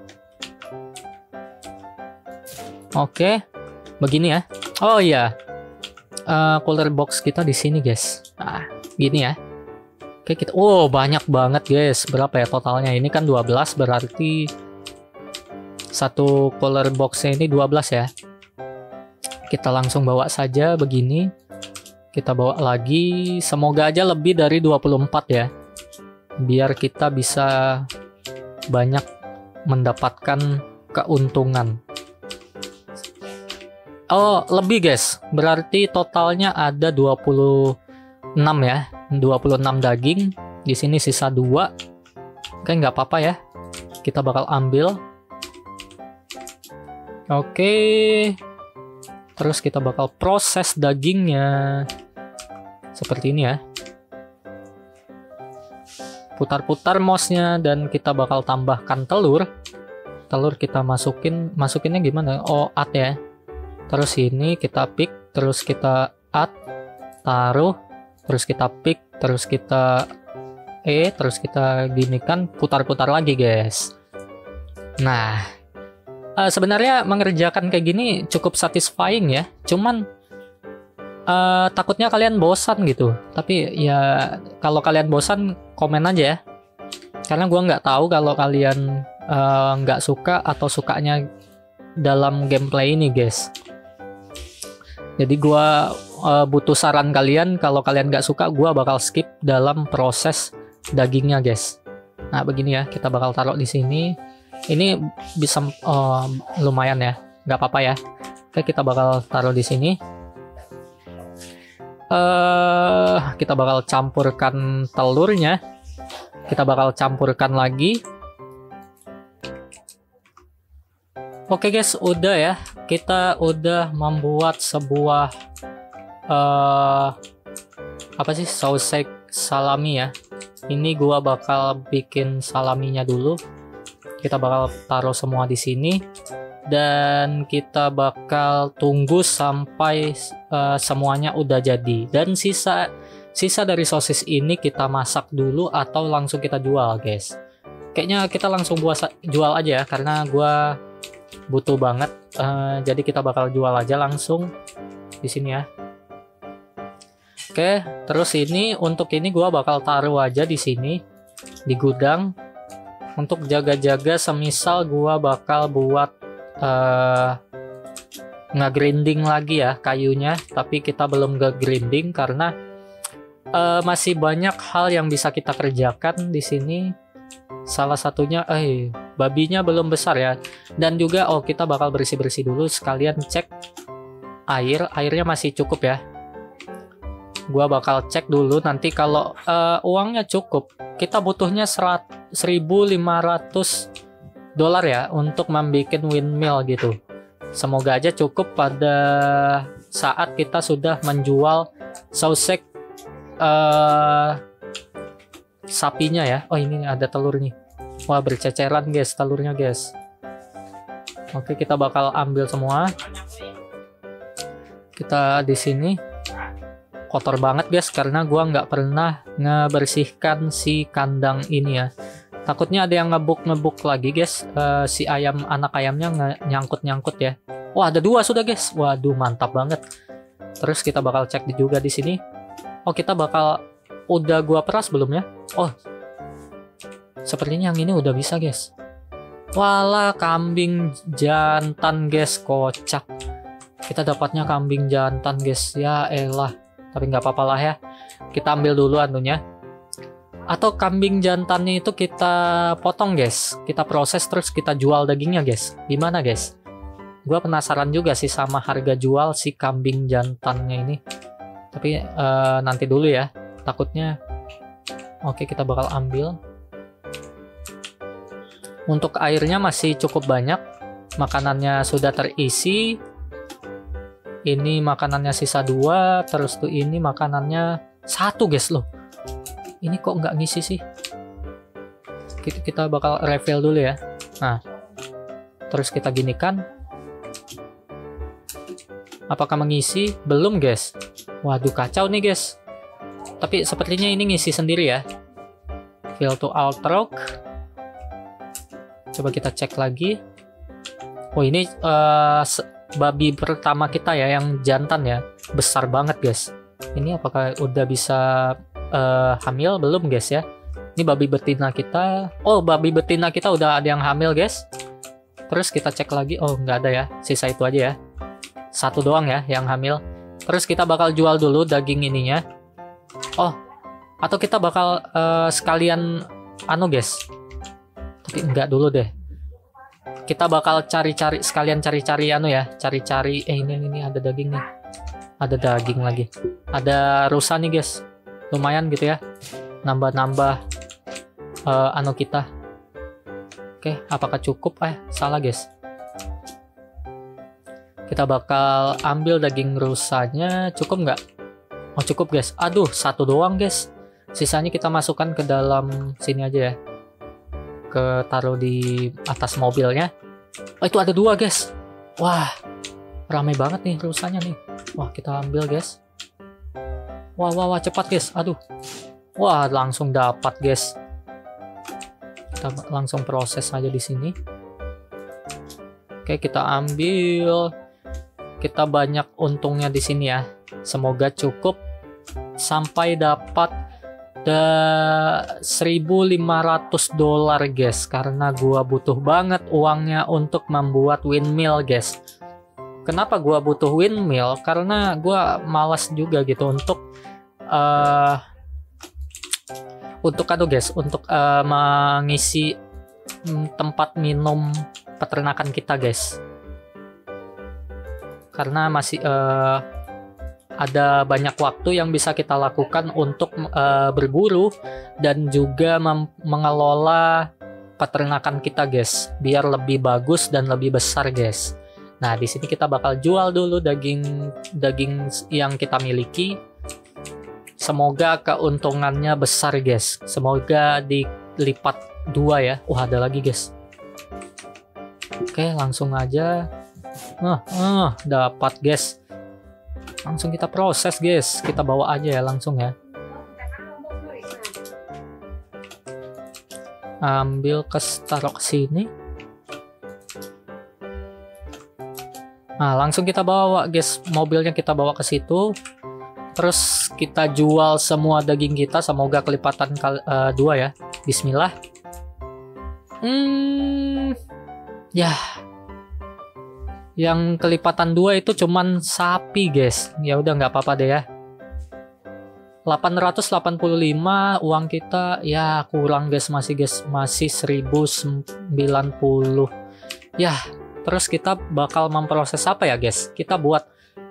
Oke, begini ya. Oh iya, uh, cooler box kita di sini guys. Nah, gini ya. Oke, kita. Oh, banyak banget guys. Berapa ya totalnya? Ini kan dua belas, berarti satu cooler boxnya ini dua belas ya. Kita langsung bawa saja begini. Kita bawa lagi. Semoga aja lebih dari dua puluh empat ya. Biar kita bisa banyak mendapatkan keuntungan. Oh, lebih guys. Berarti totalnya ada dua puluh enam ya. dua puluh enam daging. Di sini sisa dua. Oke, nggak apa-apa ya. Kita bakal ambil. Oke. Terus kita bakal proses dagingnya seperti ini ya. Putar-putar mouse-nya dan kita bakal tambahkan telur. Telur kita masukin, masukinnya gimana? Oh, add ya. Terus ini kita pick, terus kita add, taruh, terus kita pick, terus kita E, terus kita ginikan, putar-putar lagi guys. Nah, Uh, sebenarnya mengerjakan kayak gini cukup satisfying ya, cuman uh, takutnya kalian bosan gitu. Tapi ya kalau kalian bosan komen aja ya, karena gua nggak tahu kalau kalian nggak uh, suka atau sukanya dalam gameplay ini guys. Jadi gua uh, butuh saran kalian. Kalau kalian nggak suka, gua bakal skip dalam proses dagingnya guys. Nah begini ya, kita bakal taruh di sini. Ini bisa uh, lumayan ya, nggak apa-apa ya. Oke, kita bakal taruh di sini. eh kita bakal campurkan telurnya. Kita bakal campurkan lagi. Oke guys, udah ya. Kita udah membuat sebuah uh, apa sih, sausage salami ya. Ini gua bakal bikin salaminya dulu. Kita bakal taruh semua di sini dan kita bakal tunggu sampai uh, semuanya udah jadi. Dan sisa sisa dari sosis ini kita masak dulu atau langsung kita jual, guys. Kayaknya kita langsung buat jual aja ya, karena gua butuh banget. Uh, jadi kita bakal jual aja langsung di sini ya. Oke, terus ini untuk ini gua bakal taruh aja di sini di gudang untuk jaga-jaga semisal gua bakal buat uh, nge-grinding lagi ya kayunya, tapi kita belum nge-grinding karena uh, masih banyak hal yang bisa kita kerjakan di sini. Salah satunya eh babinya belum besar ya, dan juga oh kita bakal bersih-bersih dulu sekalian cek air airnya masih cukup ya. Gua bakal cek dulu nanti kalau uh, uangnya cukup. Kita butuhnya seribu lima ratus dolar ya untuk membuat windmill gitu. Semoga aja cukup pada saat kita sudah menjual sausage uh, sapinya ya. Oh ini ada telur nih. Wah berceceran guys telurnya guys. Oke kita bakal ambil semua. Kita di sini kotor banget guys karena gua nggak pernah ngebersihkan si kandang ini ya. Takutnya ada yang ngebuk-ngebuk lagi guys. Uh, si ayam anak ayamnya nyangkut-nyangkut ya. Wah ada dua sudah guys. Waduh mantap banget. Terus kita bakal cek juga di sini. Oh kita bakal udah gua peras belum ya? Oh sepertinya yang ini udah bisa guys. Walah kambing jantan guys, kocak. Kita dapatnya kambing jantan guys. Ya elah. Tapi nggak apa-apa lah ya. Kita ambil dulu anunya. Atau kambing jantannya itu kita potong guys. Kita proses terus kita jual dagingnya guys. Gimana guys? Gua penasaran juga sih sama harga jual si kambing jantannya ini. Tapi uh, nanti dulu ya. Takutnya. Oke kita bakal ambil. Untuk airnya masih cukup banyak. Makanannya sudah terisi. Ini makanannya sisa dua, terus tuh ini makanannya satu guys loh. Ini kok nggak ngisi sih? Kita, kita bakal refill dulu ya. Nah, terus kita ginikan. Apakah mengisi? Belum guys. Waduh kacau nih guys. Tapi sepertinya ini ngisi sendiri ya. Fill to outlook. Coba kita cek lagi. Oh ini uh, babi pertama kita ya yang jantan ya, besar banget guys. Ini apakah udah bisa uh, hamil belum guys ya? Ini babi betina kita. Oh babi betina kita udah ada yang hamil guys. Terus kita cek lagi. Oh nggak ada ya, sisa itu aja ya, satu doang ya yang hamil. Terus kita bakal jual dulu daging ininya. Oh atau kita bakal uh, sekalian anu guys, tapi enggak dulu deh. Kita bakal cari-cari sekalian cari-cari anu ya, cari-cari eh ini ini ada daging nih. Ada daging lagi. Ada rusa nih, guys. Lumayan gitu ya. Nambah-nambah uh, anu kita. Oke, apakah cukup? Eh, salah, guys. Kita bakal ambil daging rusanya, cukup nggak? Oh, cukup, guys. Aduh, satu doang, guys. Sisanya kita masukkan ke dalam sini aja ya. Ke taruh di atas mobilnya. Oh itu ada dua guys. Wah ramai banget nih rusanya nih. Wah kita ambil guys. Wah wah wah cepat guys. Aduh. Wah langsung dapat guys. Kita langsung proses aja di sini. Oke kita ambil. Kita banyak untungnya di sini ya. Semoga cukup sampai dapat seribu lima ratus dolar guys, karena gua butuh banget uangnya untuk membuat windmill guys. Kenapa gua butuh windmill? Karena gua malas juga gitu untuk uh, untuk aduh guys, untuk uh, mengisi tempat minum peternakan kita guys. Karena masih uh, ada banyak waktu yang bisa kita lakukan untuk uh, berburu dan juga mengelola peternakan kita guys, biar lebih bagus dan lebih besar guys. Nah, di sini kita bakal jual dulu daging daging yang kita miliki. Semoga keuntungannya besar guys. Semoga dilipat dua ya. Wah, ada lagi guys. Oke, langsung aja. Nah, uh, dapat guys. Langsung kita proses guys. Kita bawa aja ya langsung ya. Ambil ke taruh ke sini. Nah, langsung kita bawa guys, mobilnya kita bawa ke situ. Terus kita jual semua daging kita, semoga kelipatan kali, uh, dua ya. Bismillah. Hmm, ya. Yang kelipatan dua itu cuman sapi guys. Ya udah nggak apa-apa deh ya. delapan ratus delapan puluh lima uang kita ya kurang guys, masih guys, masih seribu sembilan puluh. Ya, terus kita bakal memproses apa ya guys? Kita buat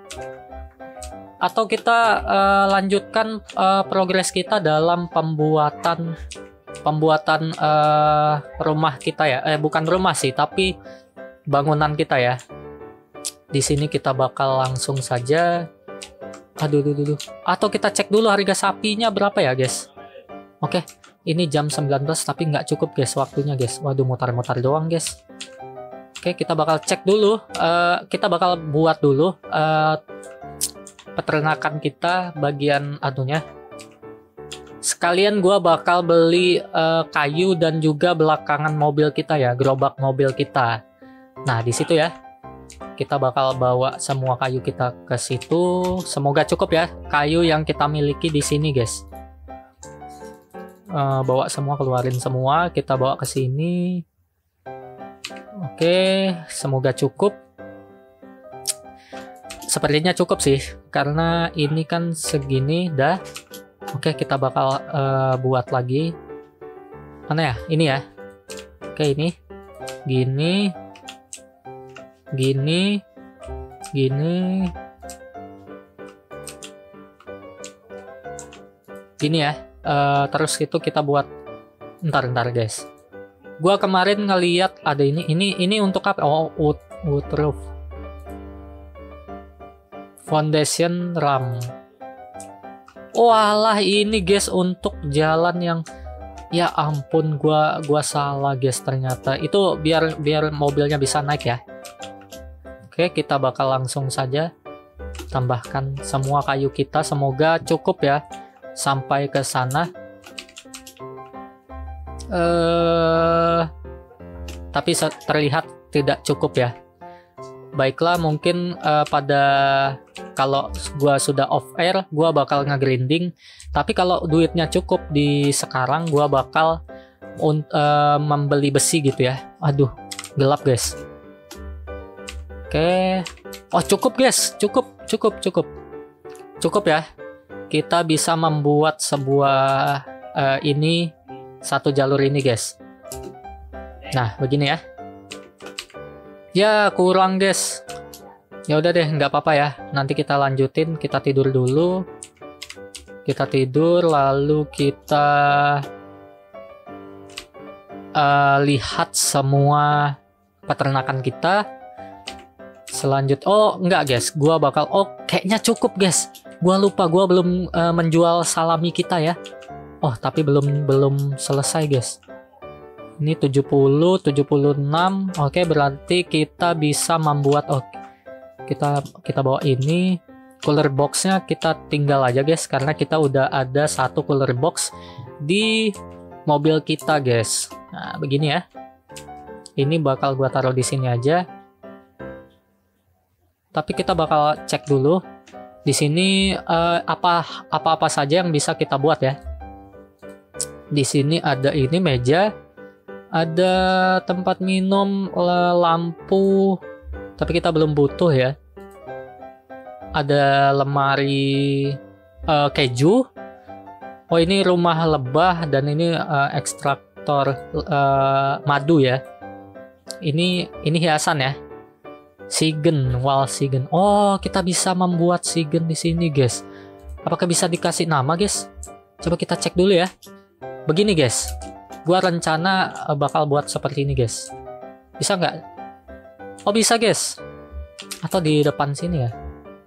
atau kita uh, lanjutkan uh, progres kita dalam pembuatan pembuatan uh, rumah kita ya. Eh bukan rumah sih, tapi bangunan kita ya. Di sini kita bakal langsung saja. Aduh, aduh, aduh. Atau kita cek dulu harga sapinya berapa ya guys. Oke, ini jam sembilan belas tapi nggak cukup guys waktunya guys. Waduh, mutar-mutar doang guys. Oke, kita bakal cek dulu. Uh, kita bakal buat dulu uh, peternakan kita bagian anunya. Sekalian gua bakal beli uh, kayu dan juga belakangan mobil kita ya, gerobak mobil kita. Nah, di situ ya. Kita bakal bawa semua kayu kita ke situ. Semoga cukup ya kayu yang kita miliki di sini, guys. Uh, bawa semua, keluarin semua, kita bawa ke sini. Oke, semoga cukup. Sepertinya cukup sih, karena ini kan segini dah. Oke, kita bakal uh, buat lagi. Mana ya? Ini ya. Oke, ini. Gini. Gini, gini, gini ya. Uh, terus itu kita buat. Ntar, ntar guys. Gua kemarin ngeliat ada ini, ini, ini untuk apa? Oh, wood, wood roof, foundation ram. Walah, ini guys untuk jalan yang, ya ampun, gua, gua salah guys ternyata. Itu biar, biar mobilnya bisa naik ya. Oke, kita bakal langsung saja tambahkan semua kayu kita. Semoga cukup ya sampai ke sana. Eh, tapi terlihat tidak cukup ya. Baiklah, mungkin uh, pada kalau gua sudah off air, gua bakal nge-grinding. Tapi kalau duitnya cukup di sekarang, gua bakal uh, membeli besi gitu ya. Aduh, gelap guys. Oke, oh cukup guys, cukup, cukup, cukup, cukup ya. Kita bisa membuat sebuah uh, ini satu jalur ini guys. Nah begini ya. Ya kurang guys. Ya udah deh, nggak apa-apa ya. Nanti kita lanjutin, kita tidur dulu. Kita tidur, lalu kita uh, lihat semua peternakan kita. Selanjut, oh enggak guys, gua bakal, oh kayaknya cukup guys. Gua lupa, gua belum uh, menjual salami kita ya. Oh tapi belum belum selesai guys. Ini tujuh puluh, tujuh puluh enam. Oke, berarti kita bisa membuat, oh kita kita bawa ini. Cooler boxnya kita tinggal aja guys, karena kita udah ada satu cooler box di mobil kita guys. Nah begini ya. Ini bakal gua taruh di sini aja. Tapi kita bakal cek dulu di sini uh, apa apa-apa saja yang bisa kita buat ya. Di sini ada ini meja, ada tempat minum, lampu, tapi kita belum butuh ya. Ada lemari uh, keju. Oh ini rumah lebah dan ini uh, ekstraktor uh, madu ya. Ini ini hiasan ya. Sigen, wall sigen. Oh, kita bisa membuat sigen di sini, guys. Apakah bisa dikasih nama, guys? Coba kita cek dulu ya. Begini, guys. Gua rencana bakal buat seperti ini, guys. Bisa nggak? Oh, bisa, guys. Atau di depan sini ya.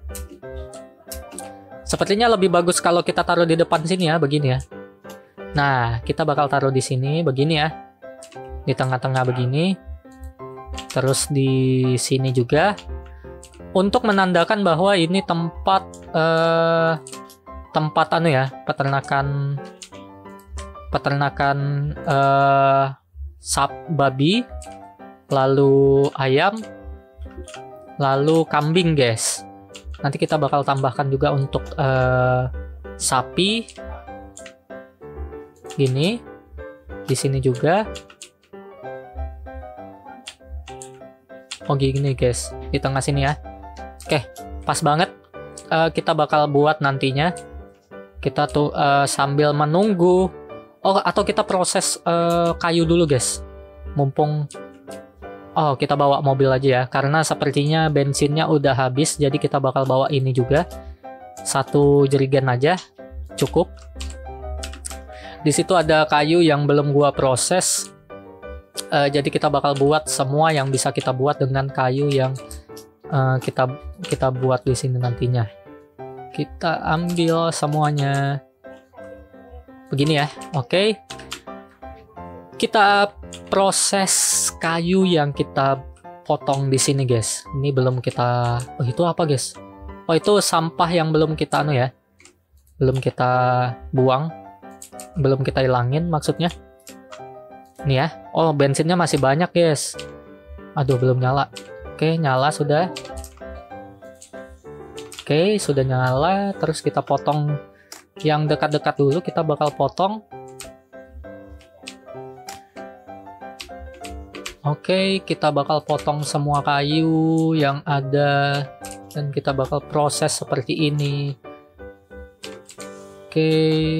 Sepertinya lebih bagus kalau kita taruh di depan sini ya, begini ya. Nah, kita bakal taruh di sini, begini ya. Di tengah-tengah begini. Terus di sini juga. Untuk menandakan bahwa ini tempat eh, tempat anu ya, peternakan peternakan eh, sap babi, lalu ayam, lalu kambing, guys. Nanti kita bakal tambahkan juga untuk eh, sapi. Gini. Di sini juga. Oh gini, guys. Di tengah sini ya. Oke, pas banget. Uh, kita bakal buat nantinya. Kita tuh uh, sambil menunggu. Oh, atau kita proses uh, kayu dulu, guys. Mumpung oh, kita bawa mobil aja ya, karena sepertinya bensinnya udah habis, jadi kita bakal bawa ini juga. Satu jerigen aja, cukup. Di situ ada kayu yang belum gua proses, uh, jadi kita bakal buat semua yang bisa kita buat dengan kayu yang uh, kita kita buat di sini nantinya. Kita ambil semuanya, begini ya, oke. Okay. Kita proses kayu yang kita potong di sini, guys. Ini belum kita. Oh, itu apa, guys? Oh, itu sampah yang belum kita anu ya. Belum kita buang. Belum kita hilangin maksudnya. Nih ya. Oh, bensinnya masih banyak, guys. Aduh, belum nyala. Oke, nyala sudah. Oke, sudah nyala. Terus kita potong yang dekat-dekat dulu, kita bakal potong. Oke, kita bakal potong semua kayu yang ada dan kita bakal proses seperti ini. Oke.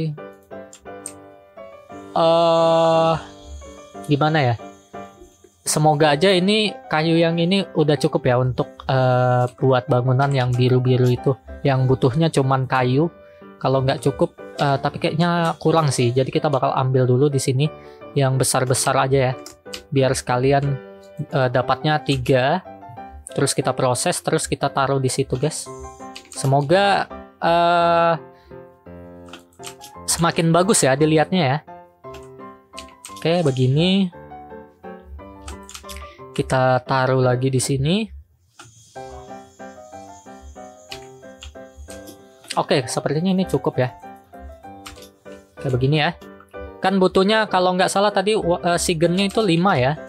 Uh, gimana ya? Semoga aja ini kayu yang ini udah cukup ya untuk uh, buat bangunan yang biru-biru itu. Yang butuhnya cuman kayu. Kalau nggak cukup, uh, tapi kayaknya kurang sih. Jadi kita bakal ambil dulu di sini yang besar-besar aja ya. Biar sekalian uh, dapatnya tiga, terus kita proses, terus kita taruh di situ, guys. Semoga uh, semakin bagus ya dilihatnya ya. Oke, begini. Kita taruh lagi di sini. Oke, sepertinya ini cukup ya. Kayak begini ya. Kan butuhnya kalau nggak salah tadi uh, sigennya itu lima ya.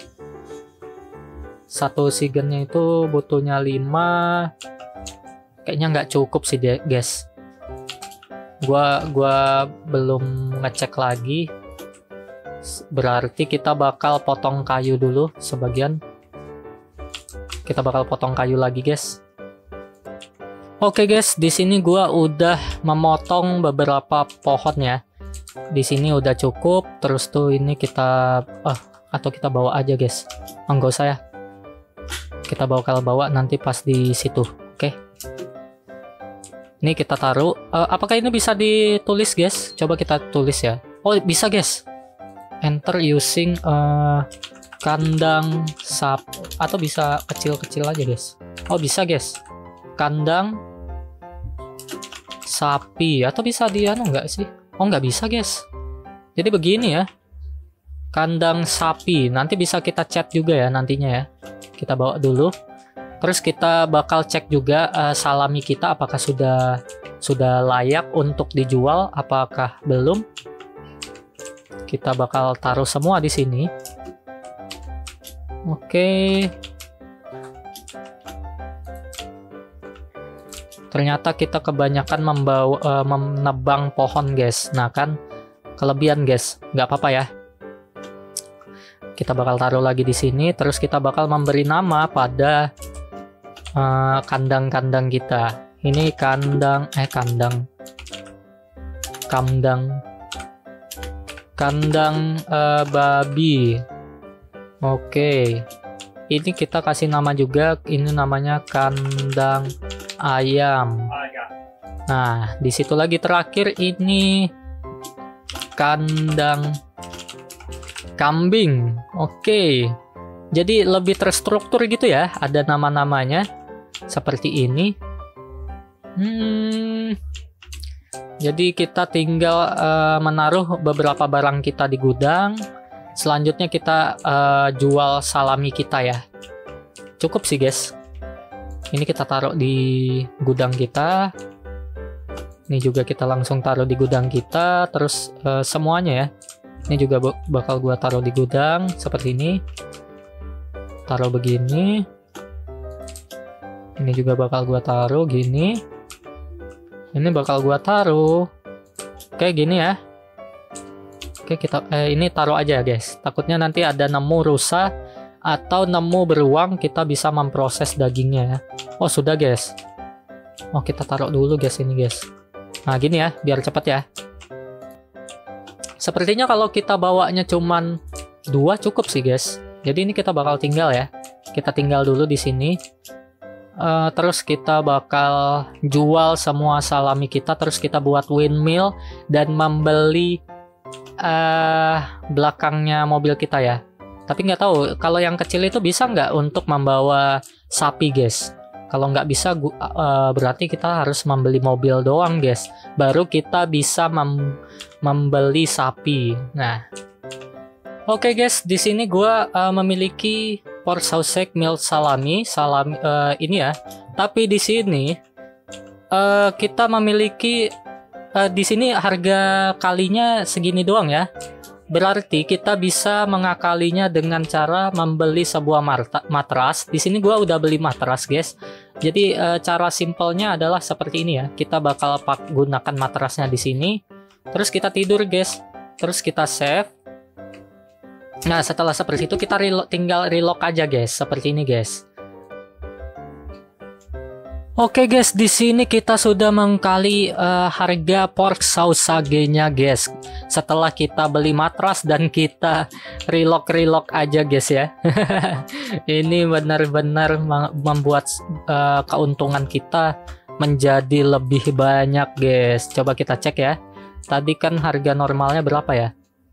Satu sigennya itu butuhnya lima. Kayaknya nggak cukup sih, guys. Gua gua belum ngecek lagi. Berarti kita bakal potong kayu dulu sebagian. Kita bakal potong kayu lagi, guys. Oke, guys, di sini gua udah memotong beberapa pohon ya. Di sini udah cukup. Terus tuh ini kita ah atau kita bawa aja, guys. Enggak usah ya. Kita bakal bawa nanti pas di situ. Oke. Ini kita taruh. Uh, apakah ini bisa ditulis, guys? Coba kita tulis ya. Oh, bisa, guys. Enter using uh, kandang sap atau bisa kecil-kecil aja, guys. Oh, bisa, guys. Kandang sapi atau bisa di anu enggak sih? Oh, nggak bisa, guys. Jadi begini ya. Kandang sapi. Nanti bisa kita cat juga ya nantinya ya. Kita bawa dulu. Terus kita bakal cek juga uh, salami kita apakah sudah sudah layak untuk dijual, apakah belum. Kita bakal taruh semua di sini. Oke. Ternyata kita kebanyakan membawa uh, menebang pohon, guys. Nah kan kelebihan, guys. Nggak apa-apa ya. Kita bakal taruh lagi di sini. Terus kita bakal memberi nama pada kandang-kandang uh, kita. Ini kandang eh kandang kandang kandang uh, babi. Oke. Ini kita kasih nama juga, ini namanya kandang ayam. Nah, di situ lagi terakhir ini kandang kambing. Oke. Jadi lebih terstruktur gitu ya, ada nama-namanya seperti ini. Hmm. Jadi kita tinggal uh, menaruh beberapa barang kita di gudang. Selanjutnya kita uh, jual salami kita ya. Cukup sih guys. Ini kita taruh di gudang kita. Ini juga kita langsung taruh di gudang kita. Terus uh, semuanya ya. Ini juga bakal gua taruh di gudang seperti ini. Taruh begini. Ini juga bakal gua taruh gini. Ini bakal gua taruh kayak gini ya. Oke, kita eh, ini taruh aja guys. Takutnya nanti ada nemu rusa atau nemu beruang, kita bisa memproses dagingnya ya. Oh, sudah guys. Oh, kita taruh dulu guys ini guys. Nah, gini ya, biar cepat ya. Sepertinya kalau kita bawanya cuman dua cukup sih guys. Jadi ini kita bakal tinggal ya. Kita tinggal dulu di sini. Uh, terus kita bakal jual semua salami kita. Terus kita buat windmill dan membeli Uh, belakangnya mobil kita ya. Tapi nggak tahu kalau yang kecil itu bisa nggak untuk membawa sapi guys. Kalau nggak bisa uh, berarti kita harus membeli mobil doang guys. Baru kita bisa mem membeli sapi. Nah, oke okay guys, di sini gua uh, memiliki pork sausage mild salami, salami uh, ini ya. Tapi di sini uh, kita memiliki Uh, di sini harga kalinya segini doang ya. Berarti kita bisa mengakalinya dengan cara membeli sebuah matras. Di sini gua udah beli matras, guys. Jadi uh, cara simpelnya adalah seperti ini ya. Kita bakal pak gunakan matrasnya di sini. Terus kita tidur, guys. Terus kita save. Nah, setelah seperti itu kita reload, tinggal relock aja, guys. Seperti ini, guys. Oke guys, di sini kita sudah mengkali uh, harga pork sausage-nya guys. Setelah kita beli matras dan kita relock-relock aja guys ya. Ini benar-benar membuat uh, keuntungan kita menjadi lebih banyak guys. Coba kita cek ya. Tadi kan harga normalnya berapa ya?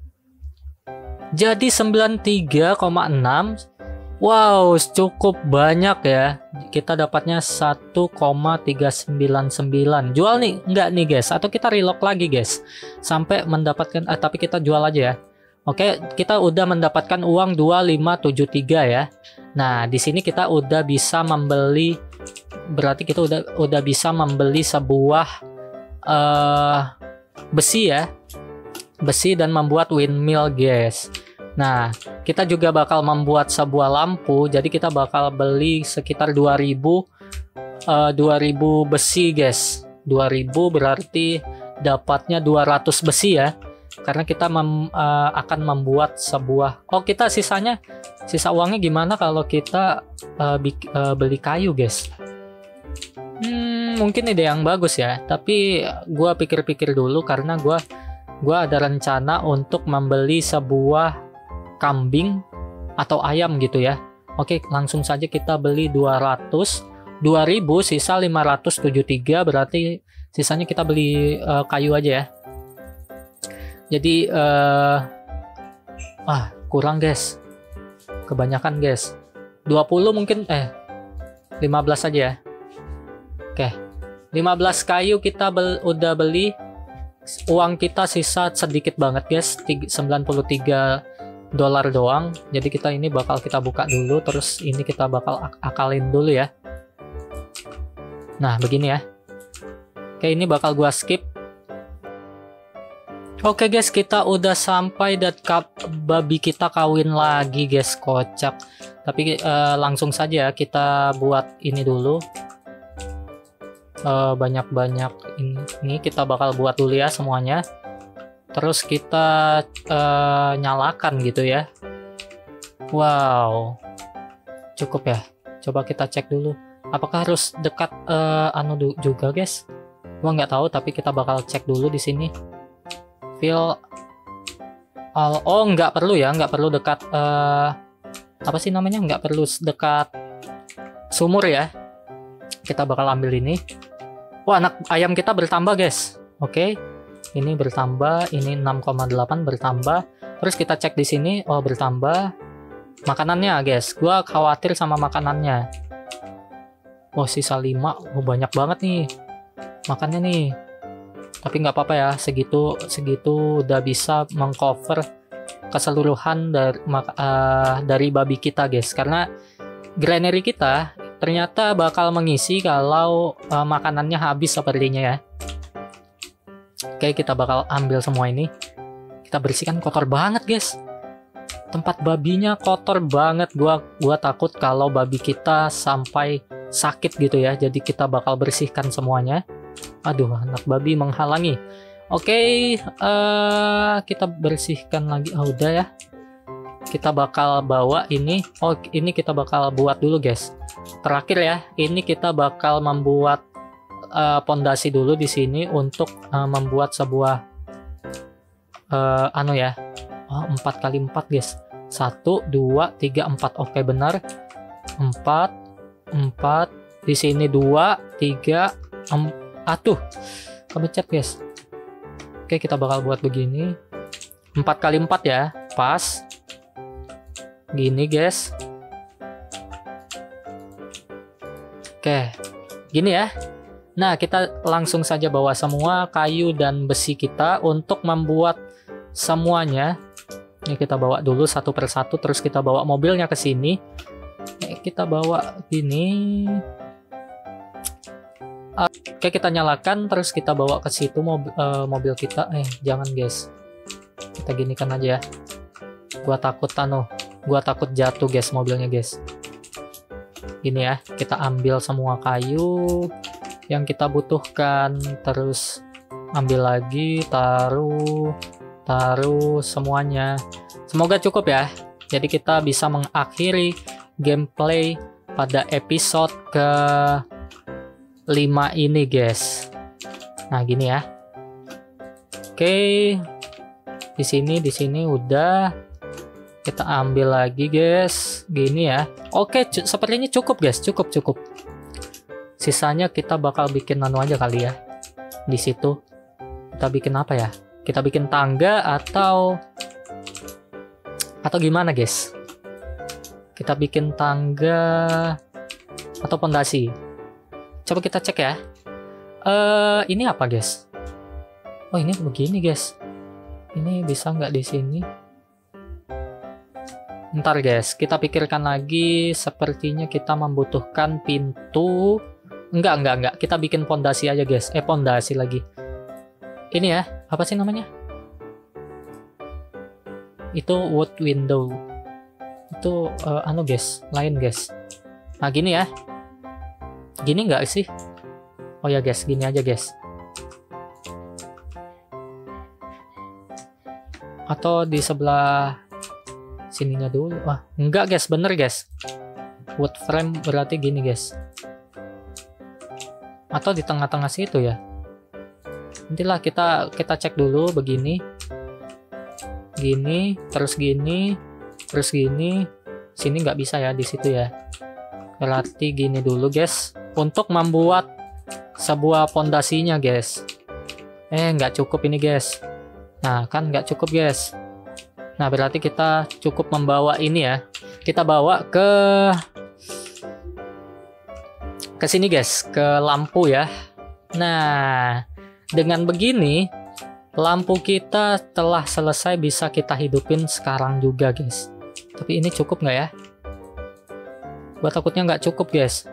Jadi sembilan puluh tiga koma enam. Wow, cukup banyak ya. Kita dapatnya satu koma tiga sembilan sembilan. Jual nih, enggak nih guys. Atau kita relock lagi guys. Sampai mendapatkan, eh, tapi kita jual aja ya. Oke, kita udah mendapatkan uang dua lima tujuh tiga ya. Nah, di sini kita udah bisa membeli, berarti kita udah udah bisa membeli sebuah uh, besi ya. Besi dan membuat windmill guys. Nah, kita juga bakal membuat sebuah lampu. Jadi kita bakal beli sekitar dua ribu uh, dua ribu besi, guys. dua ribu berarti dapatnya dua ratus besi ya. Karena kita mem, uh, akan membuat sebuah. Oh, kita sisanya sisa uangnya gimana kalau kita uh, bik, uh, beli kayu, guys? Hmm, mungkin ide yang bagus ya. Tapi gua pikir-pikir dulu karena gua gua ada rencana untuk membeli sebuah kambing atau ayam gitu ya. Oke, langsung saja kita beli dua ratus. dua ribu sisa lima ratus tujuh puluh tiga, berarti sisanya kita beli uh, kayu aja ya. Jadi uh, ah, kurang guys. Kebanyakan guys. dua puluh mungkin eh lima belas aja ya. Oke. lima belas kayu kita bel, udah beli. Uang kita sisa sedikit banget guys, sembilan puluh tiga dolar doang. Jadi kita ini bakal kita buka dulu, terus ini kita bakal ak akalin dulu ya. Nah, begini ya. Oke, ini bakal gua skip. Oke guys, kita udah sampai dan babi kita kawin lagi guys, kocak. Tapi uh, langsung saja kita buat ini dulu. Banyak-banyak uh, ini, ini kita bakal buat dulu ya semuanya. Terus kita uh, nyalakan gitu ya. Wow, cukup ya. Coba kita cek dulu. Apakah harus dekat uh, anu juga guys? Gua nggak tahu, tapi kita bakal cek dulu di sini. Fill all. Oh, nggak perlu ya, nggak perlu dekat uh, apa sih namanya, nggak perlu dekat sumur ya. Kita bakal ambil ini. Wah, anak ayam kita bertambah guys. Oke, ini bertambah, ini enam koma delapan bertambah. Terus kita cek di sini, oh bertambah. Makanannya guys, gua khawatir sama makanannya. Oh, sisa lima, oh banyak banget nih makannya nih. Tapi nggak apa-apa ya, segitu segitu udah bisa mengcover keseluruhan dari uh, dari babi kita guys. Karena granary kita ternyata bakal mengisi kalau uh, makanannya habis sepertinya ya. Oke, kita bakal ambil semua ini. Kita bersihkan, kotor banget guys. Tempat babinya kotor banget. Gua gua takut kalau babi kita sampai sakit gitu ya. Jadi kita bakal bersihkan semuanya. Aduh, anak babi menghalangi. Oke, uh, kita bersihkan lagi. Oh, udah ya. Kita bakal bawa ini. Oh, ini kita bakal buat dulu guys. Terakhir ya, ini kita bakal membuat pondasi uh, dulu di sini untuk uh, membuat sebuah uh, anu ya. Oh, empat kali empat guys. satu, dua, tiga, empat. Oke, benar. empat, empat. Di sini dua, tiga, empat. Atuh, kebencet guys. Oke, kita bakal buat begini. empat kali empat ya. Pas. Gini guys. Oke, gini ya. Nah, kita langsung saja bawa semua kayu dan besi kita untuk membuat semuanya. Ini kita bawa dulu satu persatu, terus kita bawa mobilnya ke sini. Oke, kita bawa gini. Oke, kita nyalakan, terus kita bawa ke situ mobil, uh, mobil kita. Eh, jangan guys. Kita ginikan aja ya. Gua takut anu, gua takut jatuh guys mobilnya guys. Gini ya, kita ambil semua kayu yang kita butuhkan, terus ambil lagi, taruh, taruh semuanya. Semoga cukup ya. Jadi kita bisa mengakhiri gameplay pada episode ke lima ini guys. Nah, gini ya. Oke. Di sini di sini udah. Kita ambil lagi guys. Gini ya. Oke, sepertinya cukup guys, cukup cukup. Sisanya kita bakal bikin anu aja kali ya. Di situ kita bikin apa ya? Kita bikin tangga atau atau gimana guys? Kita bikin tangga atau pondasi. Coba kita cek ya. Uh, ini apa guys? Oh, ini begini guys. Ini bisa nggak di sini? Ntar guys, kita pikirkan lagi. Sepertinya kita membutuhkan pintu. Enggak, enggak, enggak. Kita bikin pondasi aja guys. Eh, pondasi lagi. Ini ya, apa sih namanya? Itu wood window. Itu uh, anu guys, lain guys. Nah, gini ya. Gini nggak sih? Oh ya guys, gini aja guys. Atau di sebelah sininya dulu. Wah, enggak guys, bener guys. Wood frame berarti gini guys. Atau di tengah-tengah situ ya. Nantilah kita kita cek dulu begini. Gini, terus gini, terus gini. Sini nggak bisa ya, di situ ya. Berarti gini dulu guys. Untuk membuat sebuah pondasinya guys. Eh, nggak cukup ini guys. Nah, kan nggak cukup guys. Nah, berarti kita cukup membawa ini ya. Kita bawa ke ke sini guys, ke lampu ya. Nah, dengan begini lampu kita telah selesai, bisa kita hidupin sekarang juga guys. Tapi ini cukup nggak ya? Gua takutnya nggak cukup guys.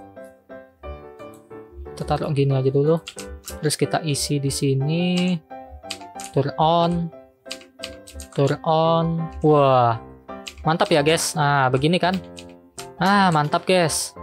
Kita taruh gini aja dulu. Terus kita isi di sini. Turn on. Turn on. Wah, mantap ya guys. Nah, begini kan. Ah, mantap guys.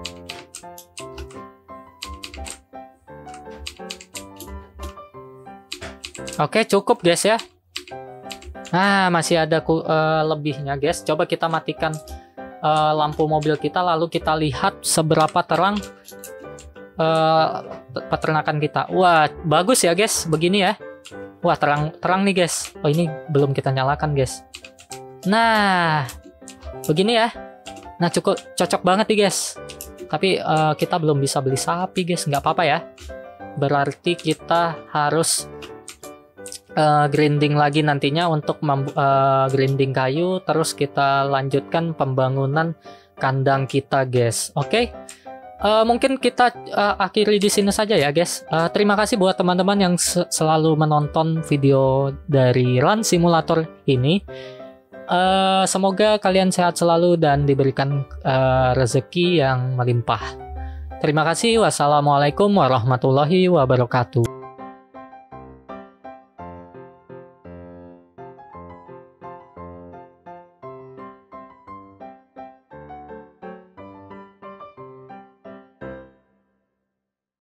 Oke, cukup guys ya. Nah, masih ada uh, lebihnya guys. Coba kita matikan uh, lampu mobil kita, lalu kita lihat seberapa terang uh, peternakan kita. Wah, bagus ya guys, begini ya. Wah, terang terang nih guys. Oh, ini belum kita nyalakan guys. Nah, begini ya. Nah cukup cocok banget nih guys. Tapi uh, kita belum bisa beli sapi guys, nggak apa-apa ya. Berarti kita harus uh, grinding lagi nantinya untuk uh, grinding kayu. Terus kita lanjutkan pembangunan kandang kita guys. Oke. Okay? Uh, mungkin kita uh, akhiri di sini saja ya guys. Uh, terima kasih buat teman-teman yang se selalu menonton video dari Run Simulator ini. Uh, semoga kalian sehat selalu dan diberikan uh, rezeki yang melimpah. Terima kasih. Wassalamualaikum warahmatullahi wabarakatuh.